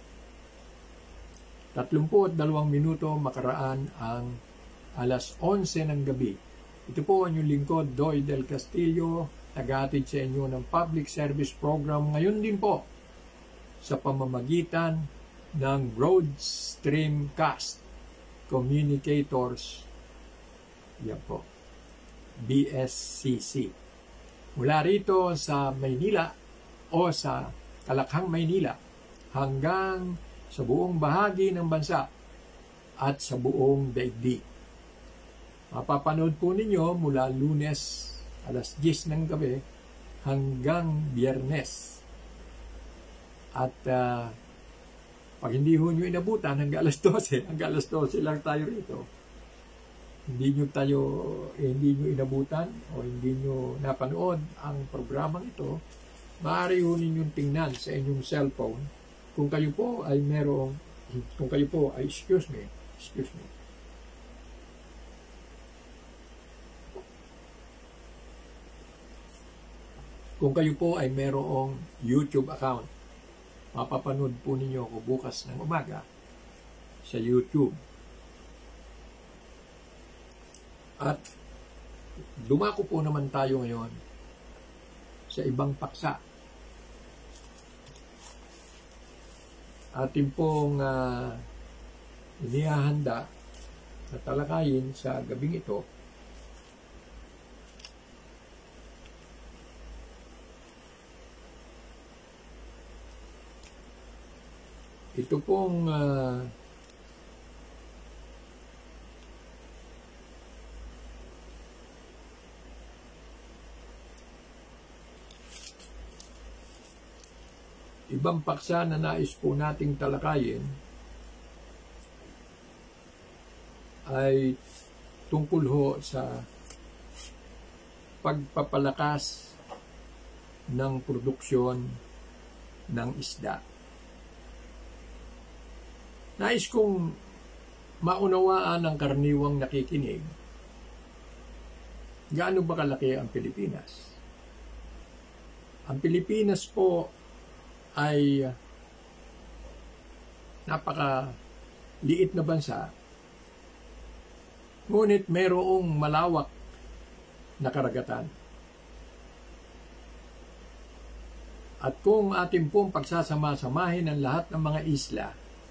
Tatlumput dalawang minuto makaraan ang alas onse ng gabi. Ito po ang inyong lingkod, Doy Del Castillo, nag-aatid sa inyo ng public service program ngayon din po sa pamamagitan ng Broad Streamcast Communicators, yan po, B S C C. Mula rito sa Maynila o sa Kalakhang, Maynila hanggang sa buong bahagi ng bansa at sa buong daigdig. Mapapanood po ninyo mula Lunes alas diyes ng gabi hanggang Biyernes. At uh, pag hindi ho nyo inabutan hanggang alas dose, hanggang alas dose lang tayo rito. Hindi nyo tayo, eh, hindi nyo inabutan o hindi nyo napanood ang programang ito, maaari ho ninyong tingnan sa inyong cellphone kung kayo po ay merong, kung kayo po ay, excuse me, excuse me, kung kayo po ay merong YouTube account, mapapanood po ninyo ako bukas ng umaga sa YouTube. At dumako po naman tayo ngayon sa ibang paksa. Atin pong uh, inihahanda na talakayin sa gabing ito ito pong uh, ibang paksa na nais po nating talakayin ay tungkol ho sa pagpapalakas ng produksyon ng isda. Nais kong maunawaan ng karaniwang nakikinig, gaano ba kalaki ang Pilipinas? Ang Pilipinas po ay napaka-liit na bansa, ngunit mayroong malawak na karagatan. At kung ating pong pagsasama-samahin ang lahat ng mga isla,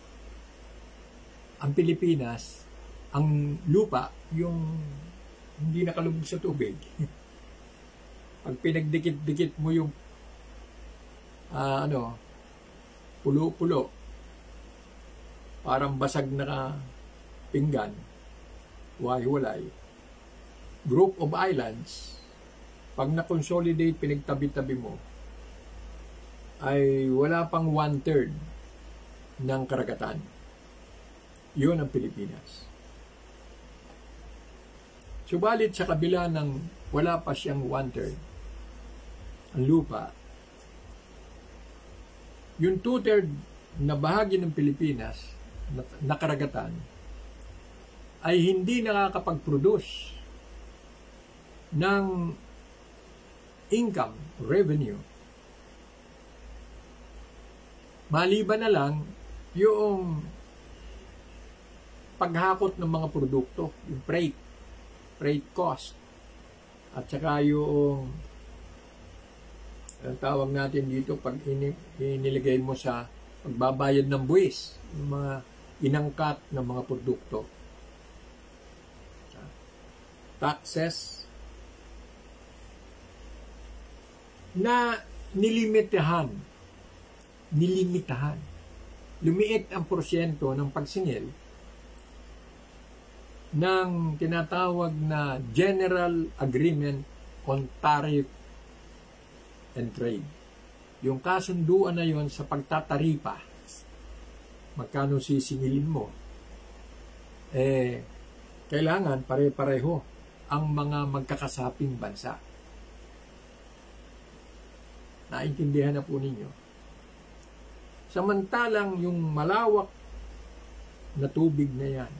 ang Pilipinas, ang lupa, yung hindi nakalubog sa tubig. Pag pinagdikit-dikit mo yung uh, ano, pulo-pulo, parang basag na pinggan, walay-walay, group of islands, pag na-consolidate, pinagtabi-tabi mo, ay wala pang one-third ng karagatan. Yun ang Pilipinas. Subalit sa kabila ng wala pa siyang one-third, ang lupa, yung two-third na bahagi ng Pilipinas na, na karagatan ay hindi nakakapag-produce ng income, revenue. Maliban na lang yung paghakot ng mga produkto, yung freight, freight cost, at saka yung ang tawag natin dito pag inilagay mo sa pagbabayad ng buwis, yung mga inangkat ng mga produkto. Taxes na nilimitahan, nilimitahan, lumiit ang porsyento ng pagsingil ng tinatawag na General Agreement on Tariff and Trade. Yung kasunduan na yon sa pagtataripa, magkano sisingilin mo, eh, kailangan pare-pareho ang mga magkakasaping bansa. Naintindihan na po ninyo. Samantalang yung malawak na tubig na yan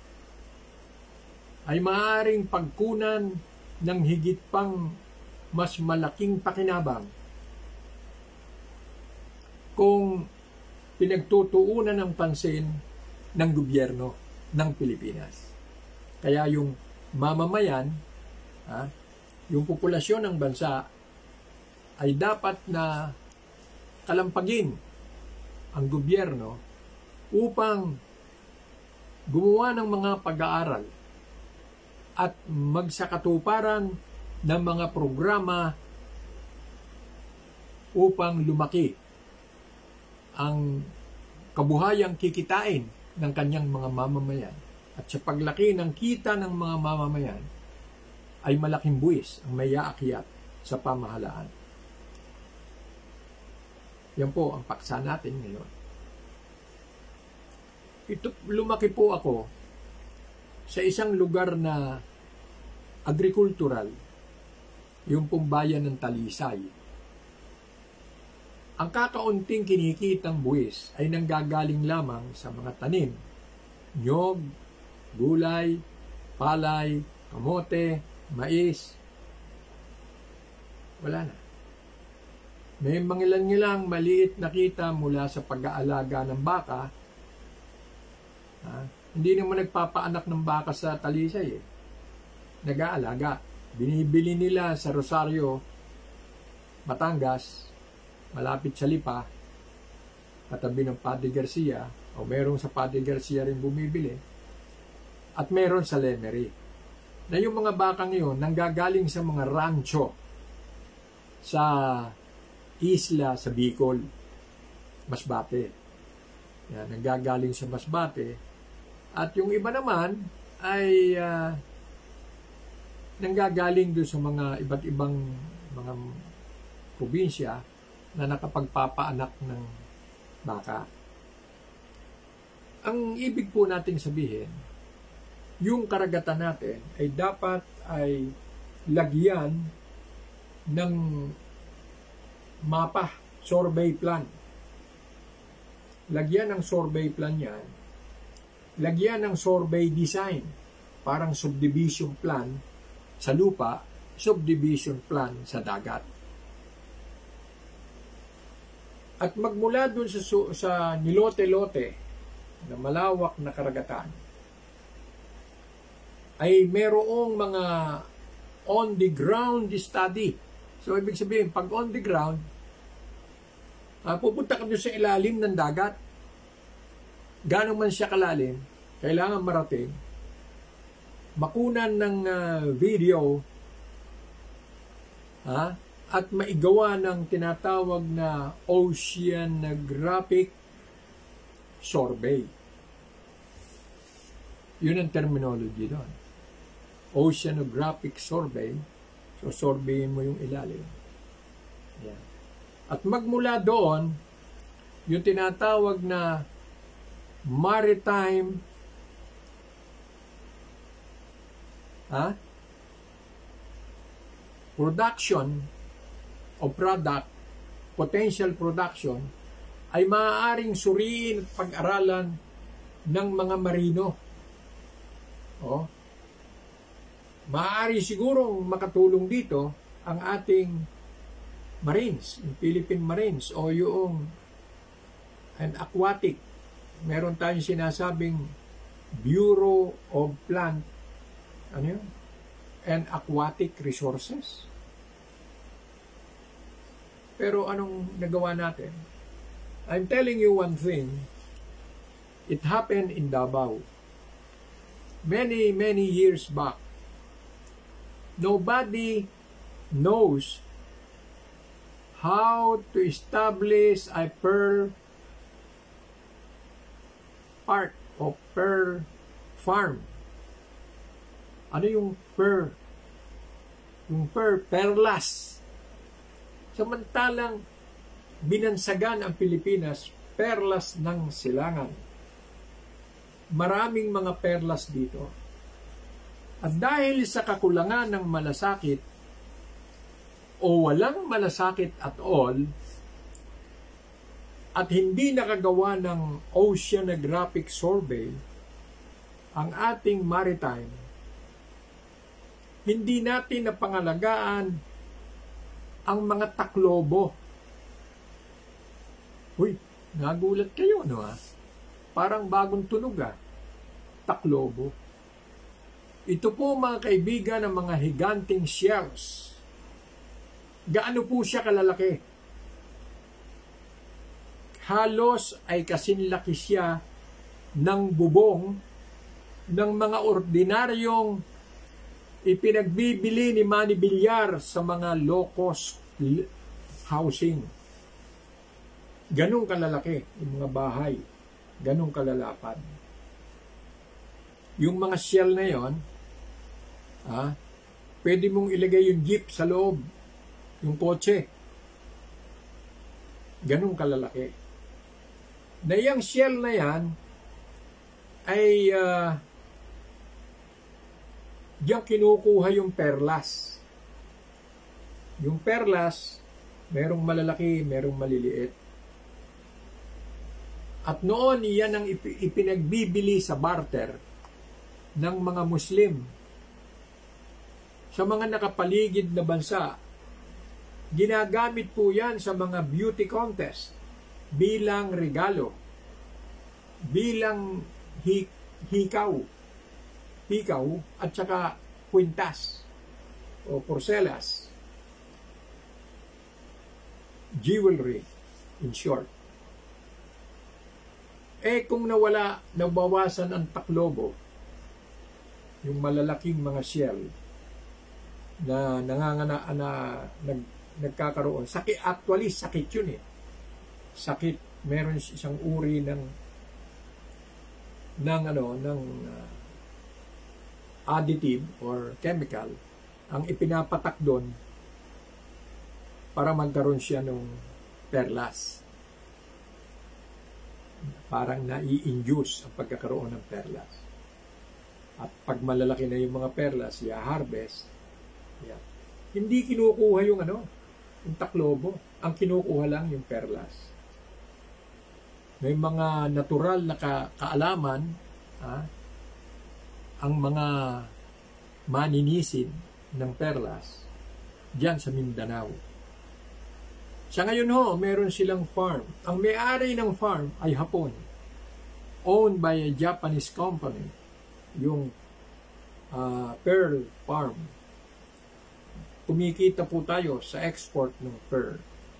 ay maaaring pagkunan ng higit pang mas malaking pakinabang kung pinagtutuunan ng pansin ng gobyerno ng Pilipinas. Kaya yung mamamayan, ha, yung populasyon ng bansa ay dapat na kalampagin ang gobyerno upang gumawa ng mga pag-aaral at magsakatuparan ng mga programa upang lumaki ang kabuhayang kikitain ng kanyang mga mamamayan. At sa paglaki ng kita ng mga mamamayan, ay malaking buwis ang may aakyat sa pamahalaan. Yan po ang paksa natin ngayon. Ito, lumaki po ako sa isang lugar na agricultural, yung pong bayan ng Talisay. Ang kakaunting kinikitang buwis ay nanggagaling lamang sa mga tanim, nyog, gulay, palay, kamote, mais. Wala na. May mangilan-ngilang maliit na kita mula sa pag-aalaga ng baka. Ha? Hindi naman nagpapaanak ng baka sa Talisay eh. Nag-aalaga. Binibili nila sa Rosario, Batangas, malapit sa Lipa, katabi ng Padre Garcia, o merong sa Padre Garcia rin bumibili, at meron sa Lemery. Na yung mga bakang yun, nanggagaling sa mga rancho sa isla sa Bicol, Masbate. Yan, nanggagaling sa Masbate. At yung iba naman ay uh, nanggagaling doon sa mga iba't ibang mga probinsya na nakapagpapaanak ng baka. Ang ibig po nating sabihin, yung karagatan natin ay dapat ay lagyan ng mapa, survey plan. Lagyan ng survey plan yan. Lagyan ng survey design. Parang subdivision plan sa lupa, subdivision plan sa dagat. At magmula dun sa, sa nilote-lote na malawak na karagatan, ay merong mga on-the-ground study. So, ibig sabihin, pag on the ground, uh, pupunta ka doon sa ilalim ng dagat. Gano'n man siya kalalim, kailangan marating, makunan ng uh, video, ha, at maigawa ng tinatawag na oceanographic survey. Yun ang terminology doon. Oceanographic survey. So, surveyin mo yung ilalim. Yan. At magmula doon, yung tinatawag na maritime ha, production o product, potential production, ay maaaring suriin at pag-aralan ng mga marino. O, maaari sigurong makatulong dito ang ating Marines, yung Philippine Marines, o yung an aquatic. Meron tayong sinasabing Bureau of Plant, ano yun? And Aquatic Resources. Pero anong nagawa natin? I'm telling you one thing. It happened in Davao. Many, many years back. Nobody knows how to establish a pearl park o pearl farm. Ano yung pearl? Yung pearl, perlas. Samantalang binansagan ang Pilipinas, perlas ng silangan. Maraming mga perlas dito. At dahil sa kakulangan ng malasakit o walang malasakit at all, at hindi nakagawa ng oceanographic survey ang ating maritime, hindi natin napangalagaan ang mga taklobo. Uy, nagulat kayo, no? Ha? Parang bagong tunog, ha? Taklobo. Ito po, mga kaibigan, ng mga higanting shells. Gaano po siya kalalaki? Halos ay kasinlaki siya ng bubong ng mga ordinaryong ipinagbibili ni Manny Villar sa mga low-cost housing. Ganong kalalaki yung mga bahay. Ganong kalalapad. Yung mga shell na yon, ah, pwede mong ilagay yung jeep sa loob, yung kotse. Ganong kalalaki. Na yung shell na yan ay uh, diyan kinukuha yung perlas. Yung perlas, merong malalaki, merong maliliit. At noon, iyan ang ipinagbibili sa barter ng mga Muslim. Sa mga nakapaligid na bansa, ginagamit po yan sa mga beauty contest bilang regalo, bilang hi hikaw, hikaw at saka kwintas o porcelas, jewelry, in short. Eh kung nawala, nabawasan ang taklobo, yung malalaking mga shell na nangangana na nag, nagkakaroon. Sakit, actually, sakit yun eh. Sakit. Meron isang uri ng ng ano, ng uh, additive or chemical ang ipinapatak doon para magkaroon siya ng perlas. Parang nai-induce ang pagkakaroon ng perlas. At pag malalaki na yung mga perlas, i-harvest. Yan. Hindi kinukuha yung ano, yung taklobo. Ang kinukuha lang yung perlas. May mga natural na ka kaalaman, ha, ang mga maninisin ng perlas diyan sa Mindanao. Sa ngayon ho, meron silang farm. Ang may-ari ng farm ay Hapon. Owned by a Japanese company. Yung uh, pearl farm. Kumikita po tayo sa export ng pearl.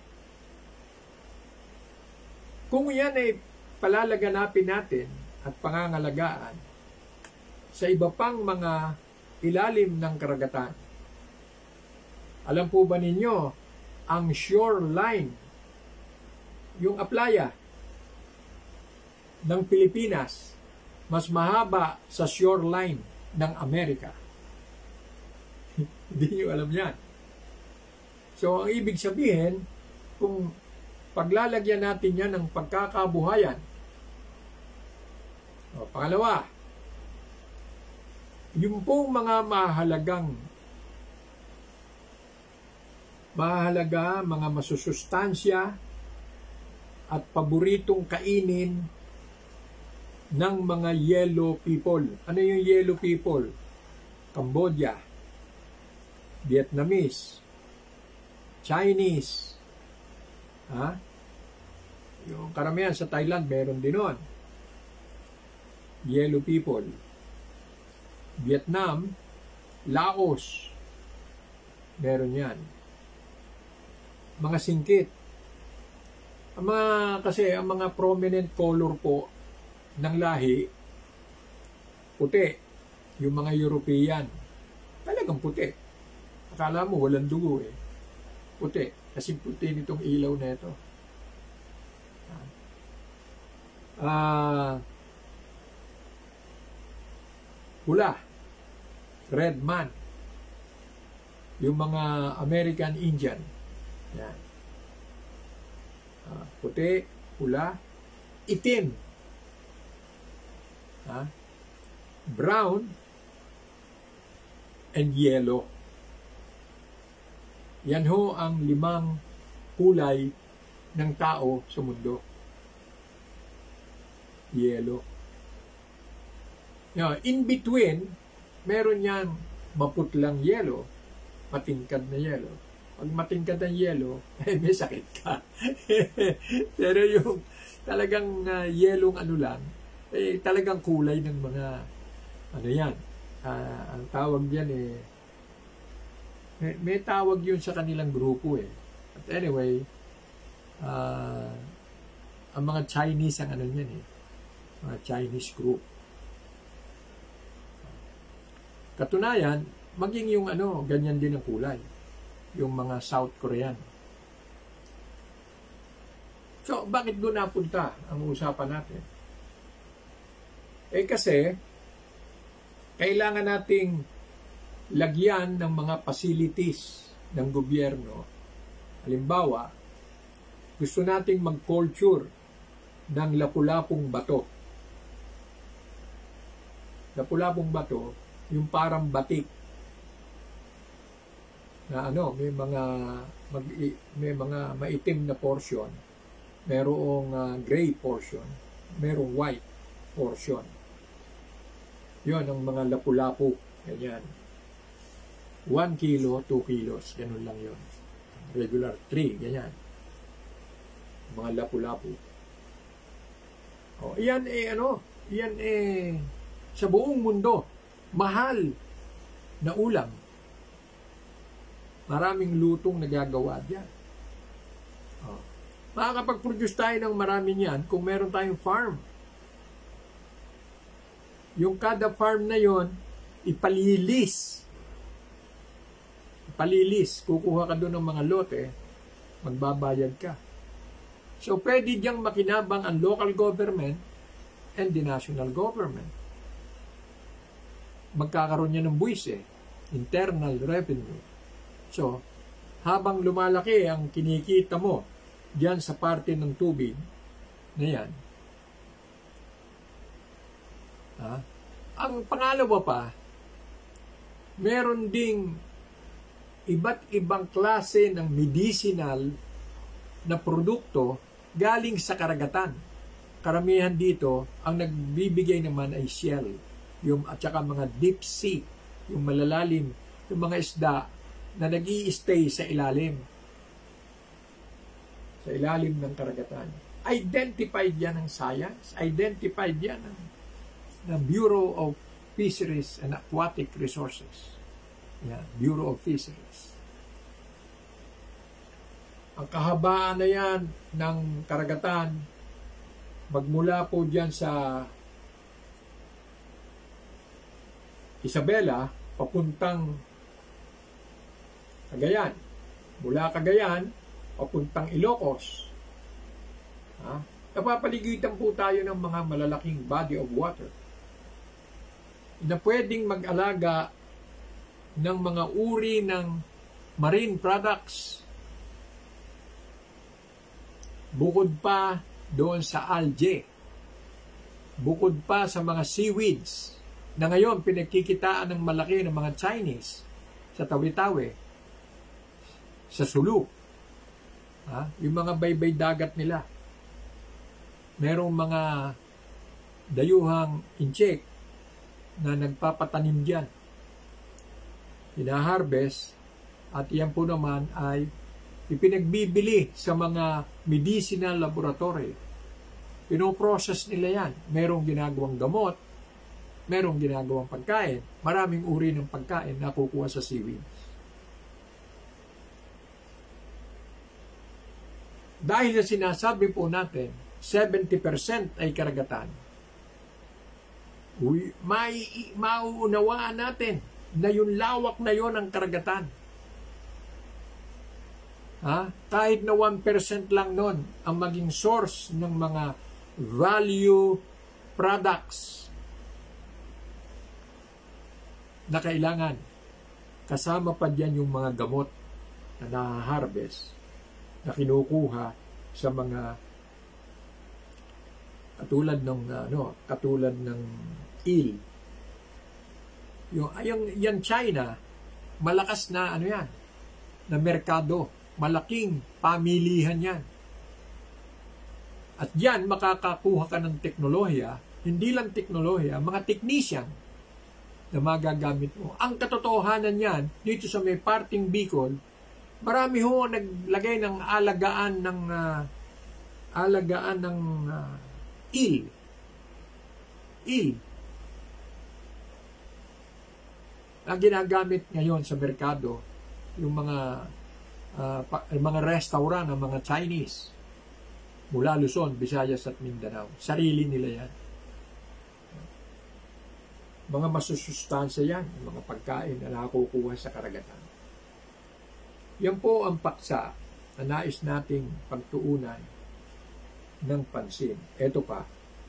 Kung yan ay palalaganapin natin at pangangalagaan sa iba pang mga ilalim ng karagatan. Alam po ba ninyo, ang shoreline, yung aplaya ng Pilipinas, mas mahaba sa shoreline ng Amerika. Hindi nyo alam yan. So, ang ibig sabihin, kung paglalagyan natin yan ng pagkakabuhayan. O, pangalawa, yung pong mga mahalagang mahalaga, mga masusustansya at paboritong kainin ng mga yellow people. Ano yung yellow people? Cambodia, Vietnamese, Chinese, ha? Yung karamihan sa Thailand, meron din nun. Yellow people. Vietnam, Laos, meron yan. Mga singkit. Ang mga, kasi ang mga prominent color po ng lahi, puti. Yung mga European, talagang puti. Akala mo walang dugo eh. Puti. Kasi puti nitong ilaw na ito. Ah, uh, pula, red man, yung mga American Indian, yan. Uh, puti, pula, itim, ha? Brown, and yellow. Yan ho ang limang kulay ng tao sa mundo. Yellow. Now, in between, meron yan maputlang yellow, matingkad na yellow. Pag matingkad ang yellow, eh, may sakit ka. Pero yung talagang uh, yellow ano lang, eh, talagang kulay ng mga, ano yan, uh, ang tawag yan eh, may, may tawag yun sa kanilang grupo eh. But anyway, uh, ang mga Chinese ang ano yan eh, mga Chinese group. Katunayan, maging yung ano, ganyan din ang kulay. Yung mga South Korean. So, bakit doon napunta ang usapan natin? Eh kasi, kailangan nating lagyan ng mga facilities ng gobyerno. Halimbawa, gusto nating mag-culture ng lapu-lapong bato. Lapu-lapong bato, yung parang batik na ano, may mga mag, may mga maitim na portion, merong uh, gray portion, merong white portion. Yun ang mga lapu-lapu, ganyan. one kilo, two kilos, ganun lang yun. Regular, three, ganyan. Mga lapu-lapu. O, iyan eh, ano, iyan eh, sa buong mundo, mahal na ulam. Maraming lutong nagagawa diyan. Oh. Makakapag-produce tayo ng marami niyan kung meron tayong farm. Yung kada farm na yon, ipalilis. Ipalilis. Kukuha ka doon ng mga lote, magbabayad ka. So, pwede diyang makinabang ang local government and the national government. Magkakaroon niya ng buwis eh. Internal revenue. So, habang lumalaki ang kinikita mo diyan sa parte ng tubig na yan, ha, Ang pangalawa pa, meron ding iba't ibang klase ng medicinal na produkto galing sa karagatan. Karamihan dito, ang nagbibigay naman ay shell, yung, at saka mga deep sea, yung malalalim, yung mga isda na nag-i-stay sa ilalim. Sa ilalim ng karagatan. Identified yan ng science, identified yan ng, ng Bureau of Fisheries and Aquatic Resources. Yan, Bureau of Fisheries. Ang kahabaan na yan ng karagatan, magmula po dyan sa Isabela, papuntang Cagayan. Mula Cagayan, papuntang Ilocos. Ha? Napapaligitan po tayo ng mga malalaking body of water na pwedeng mag-alaga ng mga uri ng marine products. Bukod pa doon sa algae. Bukod pa sa mga seaweeds na ngayon pinagkikitaan ng malaki ng mga Chinese sa Tawi-Tawi, sa Sulu. Ha? Yung mga baybay dagat nila. Merong mga dayuhang incheck na nagpapatanim dyan. Hina-harvest at yan po naman ay ipinagbibili sa mga medicinal laboratory. Pinoprocess nila yan. Merong ginagawang gamot, merong ginagawang pagkain. Maraming uri ng pagkain na kukuha sa seaweed. Dahil na sinasabi po natin, seventy percent ay karagatan. Uy, may, mauunawaan natin na yung lawak na yon ang karagatan. Ha? Kahit na one percent lang nun ang maging source ng mga value products na kailangan. Kasama pa dyan yung mga gamot na na-harvest, na kinukuha sa mga katulad ng ano, katulad ng eel. Yung yung yan China, malakas na ano yan, na merkado, malaking pamilihan yan. At yan makakakuha ka ng teknolohiya, hindi lang teknolohiya, mga technician na magagamit mo. Ang katotohanan yan, dito sa may parting Bicol, marami ho naglagay ng alagaan ng uh, alagaan ng uh, eel. Eel. Ang ginagamit ngayon sa merkado, yung mga uh, pa, mga restaurant ng mga Chinese mula Luzon, Visayas at Mindanao. Sarili nila yan. Mga masusustansya yan, mga pagkain na nakukuha sa karagatan. Yan po ang paksa na nais nating pagtuunan ng pansin. Ito pa,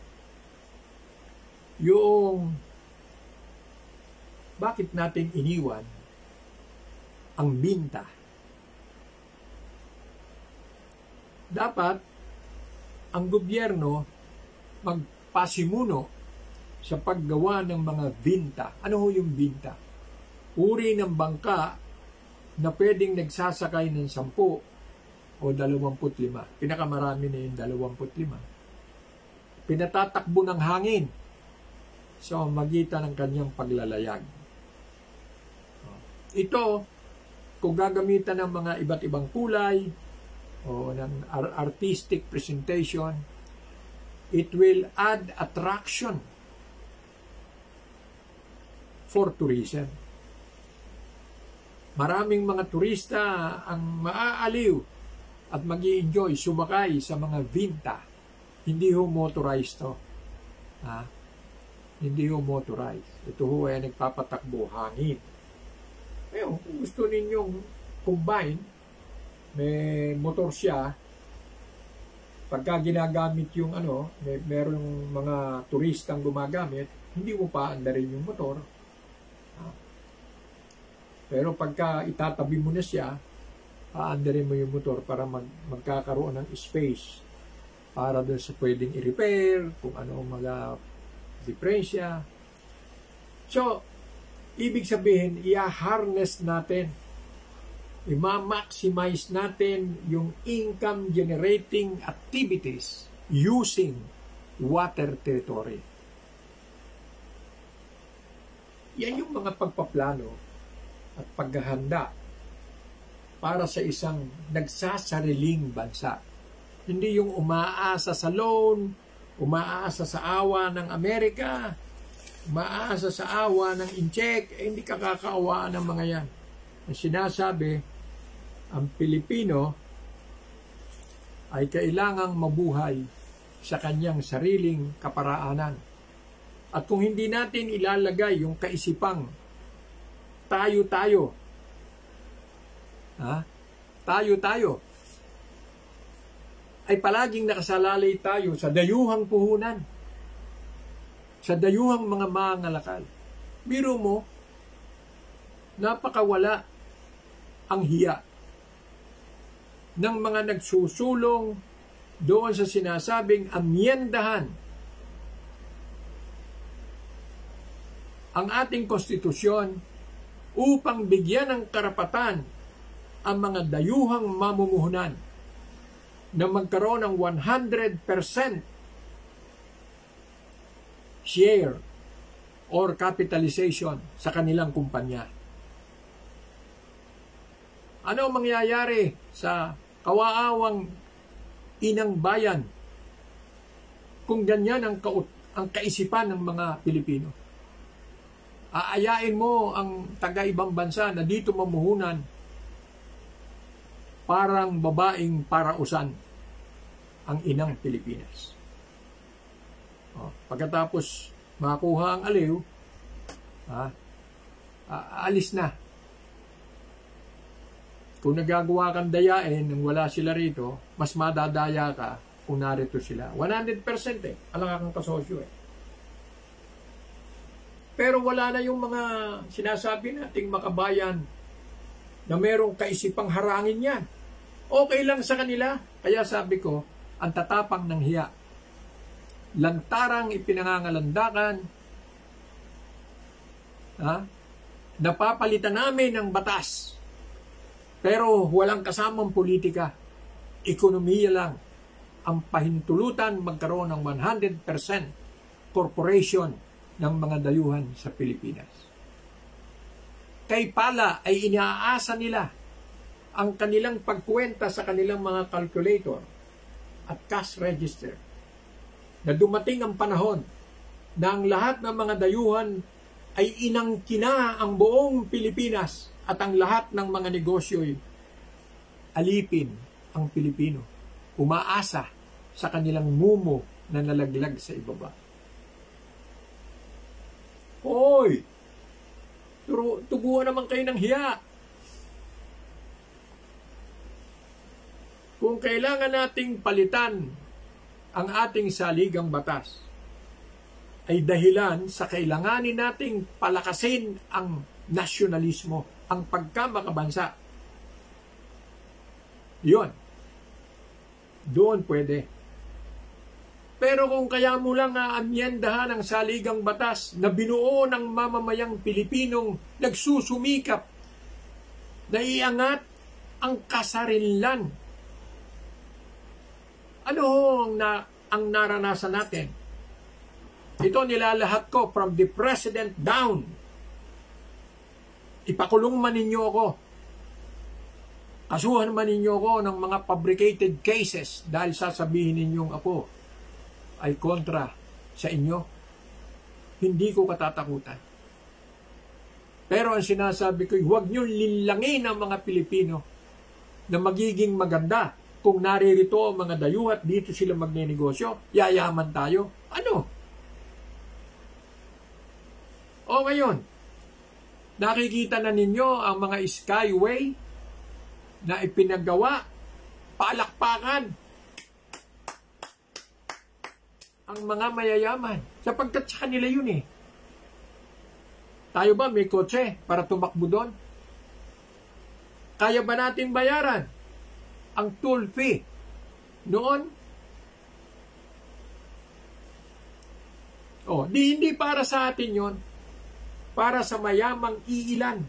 yung bakit natin iniwan ang binta. Dapat ang gobyerno magpasimuno sa paggawa ng mga binta. Ano ho yung binta? Uri ng bangka na pwedeng nagsasakay ng sampu o dalawamput lima. Pinakamarami na yung dalawamput lima. Pinatatakbo ng hangin sa magitan ng kanyang paglalayag. Ito, kung gagamitan ng mga iba't ibang kulay o ng artistic presentation, it will add attraction for tourism. Maraming mga turista ang maaaliw at mag-i-enjoy sumakay sa mga vinta. Hindi ho motorized to. Ha? Hindi ho motorized. Ito ho ay nagpapatakbo hangin. Ngayon, kung gusto ninyong combine, may motor siya, pagka ginagamit yung ano, may merong mga turistang gumagamit, hindi mo pa andarin yung motor. Pero pagka itatabi mo na siya, aandarin mo yung motor para mag, magkakaroon ng space para doon sa pwedeng i-repair, kung ano ang mga diferensya. So, ibig sabihin, i-harness natin, i-maximize natin yung income generating activities using water territory. Yan yung mga pagpaplano at paghahanda para sa isang nagsasariling bansa. Hindi yung umaasa sa loan, umaasa sa awa ng Amerika, umaasa sa awa ng incheck, eh, hindi kakakaawaan ng mga yan. Ang sinasabi, ang Pilipino ay kailangang mabuhay sa kanyang sariling kaparaanan. At kung hindi natin ilalagay yung kaisipang tayo-tayo, ha? Tayo-tayo, ay palaging nakasalalay tayo sa dayuhang puhunan, sa dayuhang mga mangalakal. Biro mo, napakawala ang hiya ng mga nagsusulong doon sa sinasabing amyendahan ang ating konstitusyon upang bigyan ng karapatan ang mga dayuhang mamumuhunan na magkaroon ng one hundred percent share or capitalization sa kanilang kumpanya. Ano ang mangyayari sa kawaawang inang bayan kung ganyan ang, ka- ang kaisipan ng mga Pilipino? Aayain mo ang taga-ibang bansa na dito mamuhunan parang babaeng parausan ang inang Pilipinas. O, pagkatapos makuha ang aliw, ha, aalis na. Kung nagagawa kang dayain nang wala sila rito, mas madadaya ka kung narito sila. one hundred percent eh. Alang kang kasosyo eh. Pero wala na yung mga sinasabi nating makabayan na merong kaisipang harangin yan. Okay lang sa kanila. Kaya sabi ko, ang tatapang ng hiya. Lantarang ipinangangalandakan, ha? Napapalitan namin ng batas. Pero walang kasamang politika. Ekonomiya lang ang pahintulutan magkaroon ng one hundred percent corporation ng mga dayuhan sa Pilipinas. Kay pala ay inaasa nila ang kanilang pagkwenta sa kanilang mga calculator at cash register na dumating ang panahon na ang lahat ng mga dayuhan ay inangkina ang buong Pilipinas at ang lahat ng mga negosyo'y alipin ang Pilipino. Umaasa sa kanilang mumo na nalaglag sa ibaba. Hoy! Tuguan naman kayo ng hiya. Kung kailangan nating palitan ang ating saligang batas, ay dahilan sa kailanganin nating palakasin ang nasyonalismo, ang pagkamakabansa. Yun. Doon pwede. Pero kung kaya mo lang aamyendahan ang saligang batas na binuo ng mamamayang Pilipinong nagsusumikap na iangat ang kasarinlan, ano ang, na, ang naranasan natin? Ito nilalahat ko from the president down. Ipakulong man ninyo ako. Kasuhan man ninyo ako ng mga fabricated cases dahil sasabihin ninyong ako ay kontra sa inyo. Hindi ko katatakutan. Pero ang sinasabi ko, huwag nyo linlangin ang mga Pilipino na magiging maganda kung naririto ang mga dayuhat, dito sila magnenegosyo, yayaman tayo. Ano? O ngayon, nakikita na ninyo ang mga skyway na ipinagawa, palakpakan ang mga mayayaman. Sapagkat sa kanila yun eh. Tayo ba may kotse para tumakbo doon? Kaya ba natin bayaran ang toll fee noon? O, di hindi para sa atin yun. para sa mayamang iilan.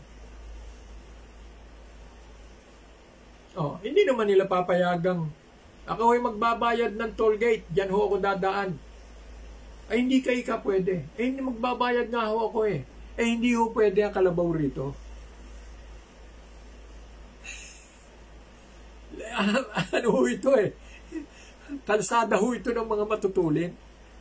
Oh, hindi naman nila papayagang ako ay magbabayad ng toll gate, diyan ho ako dadaan. Ay hindi kayo ka pwede. Eh hindi magbabayad nga ho ako eh. Eh hindi ho pwede ang kalabaw rito. Ano ho ito eh? Kalsada ho ito ng mga matutulin.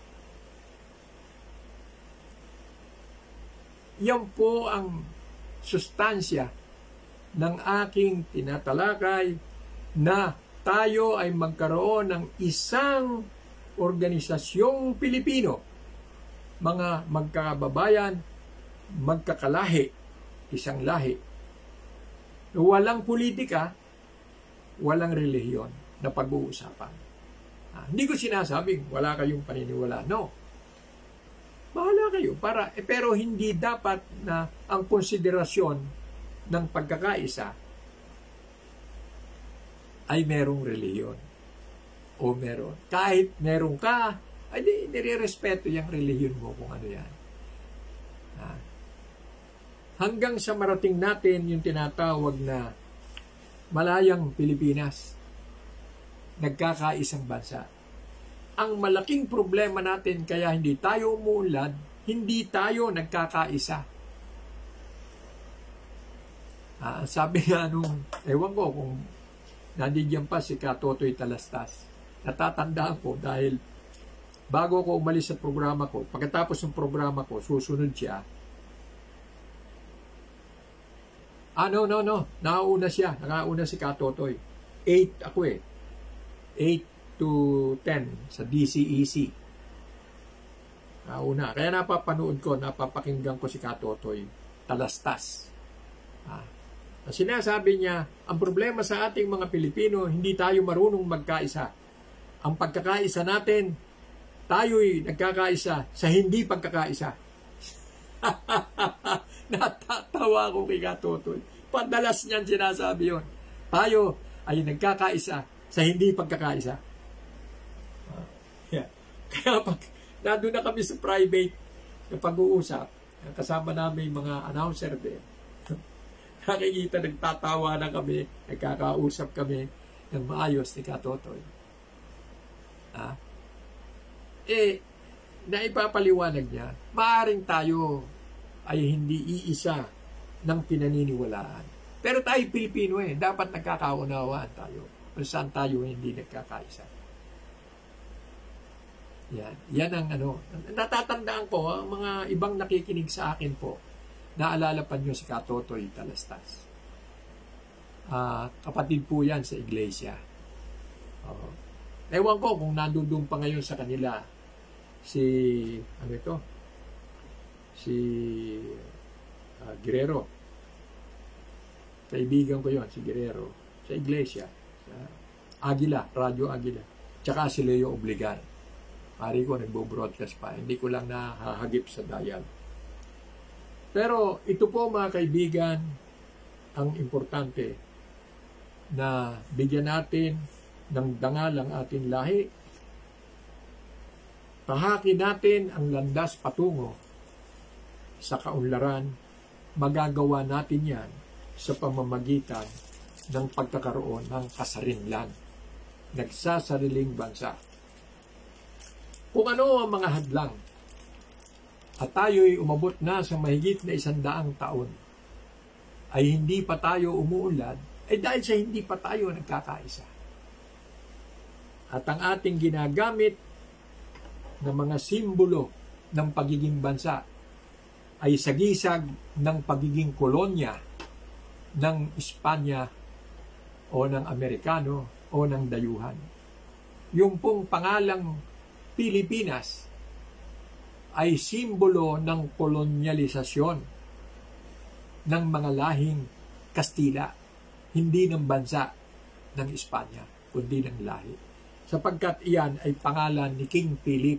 Yan po ang sustansya ng aking tinatalakay na tayo ay magkaroon ng isang organisasyong Pilipino, mga magkababayan, magkakalahi, isang lahi. Walang politika, walang relihiyon na pag-uusapan. Ah, hindi ko sinasabing wala kayong paniniwala. No. Bahala kayo. Para, eh, pero hindi dapat na ang konsiderasyon ng pagkakaisa ay merong relihiyon o meron. Kahit meron ka, ay di, nire-respeto yung relihiyon mo kung ano yan. Ah. Hanggang sa marating natin yung tinatawag na malayang Pilipinas, nagkakaisang bansa. Ang malaking problema natin kaya hindi tayo umuunlad, hindi tayo nagkakaisa. Ah, sabi nga nung, ewan ko kung nandiyan pa si Katotoy Talastas. Natatandaan ko dahil bago ko umalis sa programa ko, pagkatapos ng programa ko, susunod siya. Ah, no, no, no. Nakauna siya. Nakauna si Katotoy. Eight ako eh. Eight to ten sa D C E C. Nakauna. Kaya napapanood ko, napapakinggan ko si Katotoy Talastas. Ah. Sinasabi niya, ang problema sa ating mga Pilipino, hindi tayo marunong magkaisa. Ang pagkakaisa natin, tayo'y nagkakaisa sa hindi pagkakaisa. Natatawa ko kay Katotoy. Padalas niyan sinasabi yun. Tayo ay nagkakaisa sa hindi pagkakaisa. Uh, yeah. Kaya pag nandun na kami sa private na pag-uusap, kasama namin mga announcer din, nakikita, nagtatawa na kami, nagkakausap kami ng maayos ni Katotoy. Ah? Eh, naipapaliwanag niya, maaring tayo ay hindi iisa ng pinaniniwalaan. Pero tayo Pilipino eh, dapat nagkakaunawaan tayo kung saan tayo hindi nagkakaisa. Yan. Yan ang ano, natatandaan ko, ang mga ibang nakikinig sa akin po, naalala pa nyo si Katotoy Talastas. Uh, kapatid po yan sa iglesia. Uh, ewan ko kung nandun pa ngayon sa kanila si, ano ito? Si uh, Guerrero. Kaibigan ko yon si Guerrero. Sa iglesia. Sa Agila, Radyo Agila. Tsaka si Leo Obligar. Pari ko nagbo-broadcast pa. Hindi ko lang nahahagip sa dial. Pero ito po mga kaibigan, ang importante na bigyan natin ng dangal ang ating lahi. Tahakin natin ang landas patungo sa kaunlaran. Magagawa natin yan sa pamamagitan ng pagkakaroon ng kasarinlan, nagsasariling bansa. Kung ano ang mga hadlang at tayo'y umabot na sa mahigit na isandaang taon, ay hindi pa tayo umuunlad, ay dahil sa hindi pa tayo nagkakaisa. At ang ating ginagamit na mga simbolo ng pagiging bansa ay sagisag ng pagiging kolonya ng Espanya o ng Amerikano o ng dayuhan. Yung pong pangalang Pilipinas ay simbolo ng kolonyalisasyon ng mga lahing Kastila, hindi ng bansa ng Espanya, kundi ng lahi. Sapagkat iyan ay pangalan ni King Philip.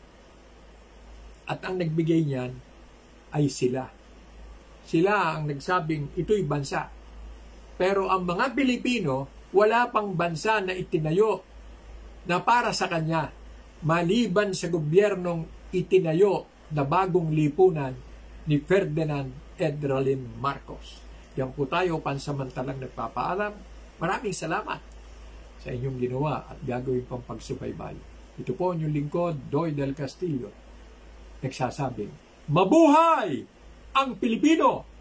At ang nagbigay niyan ay sila. Sila ang nagsabing ito'y bansa. Pero ang mga Pilipino, wala pang bansa na itinayo na para sa kanya, maliban sa gobyernong itinayo na bagong lipunan ni Ferdinand Edralin Marcos. Yan po tayo pansamantalang nagpapaalam. Maraming salamat sa inyong ginawa at gagawin pang pagsubaybay. Ito po inyong lingkod, Doy del Castillo, nagsasabing, mabuhay ang Pilipino!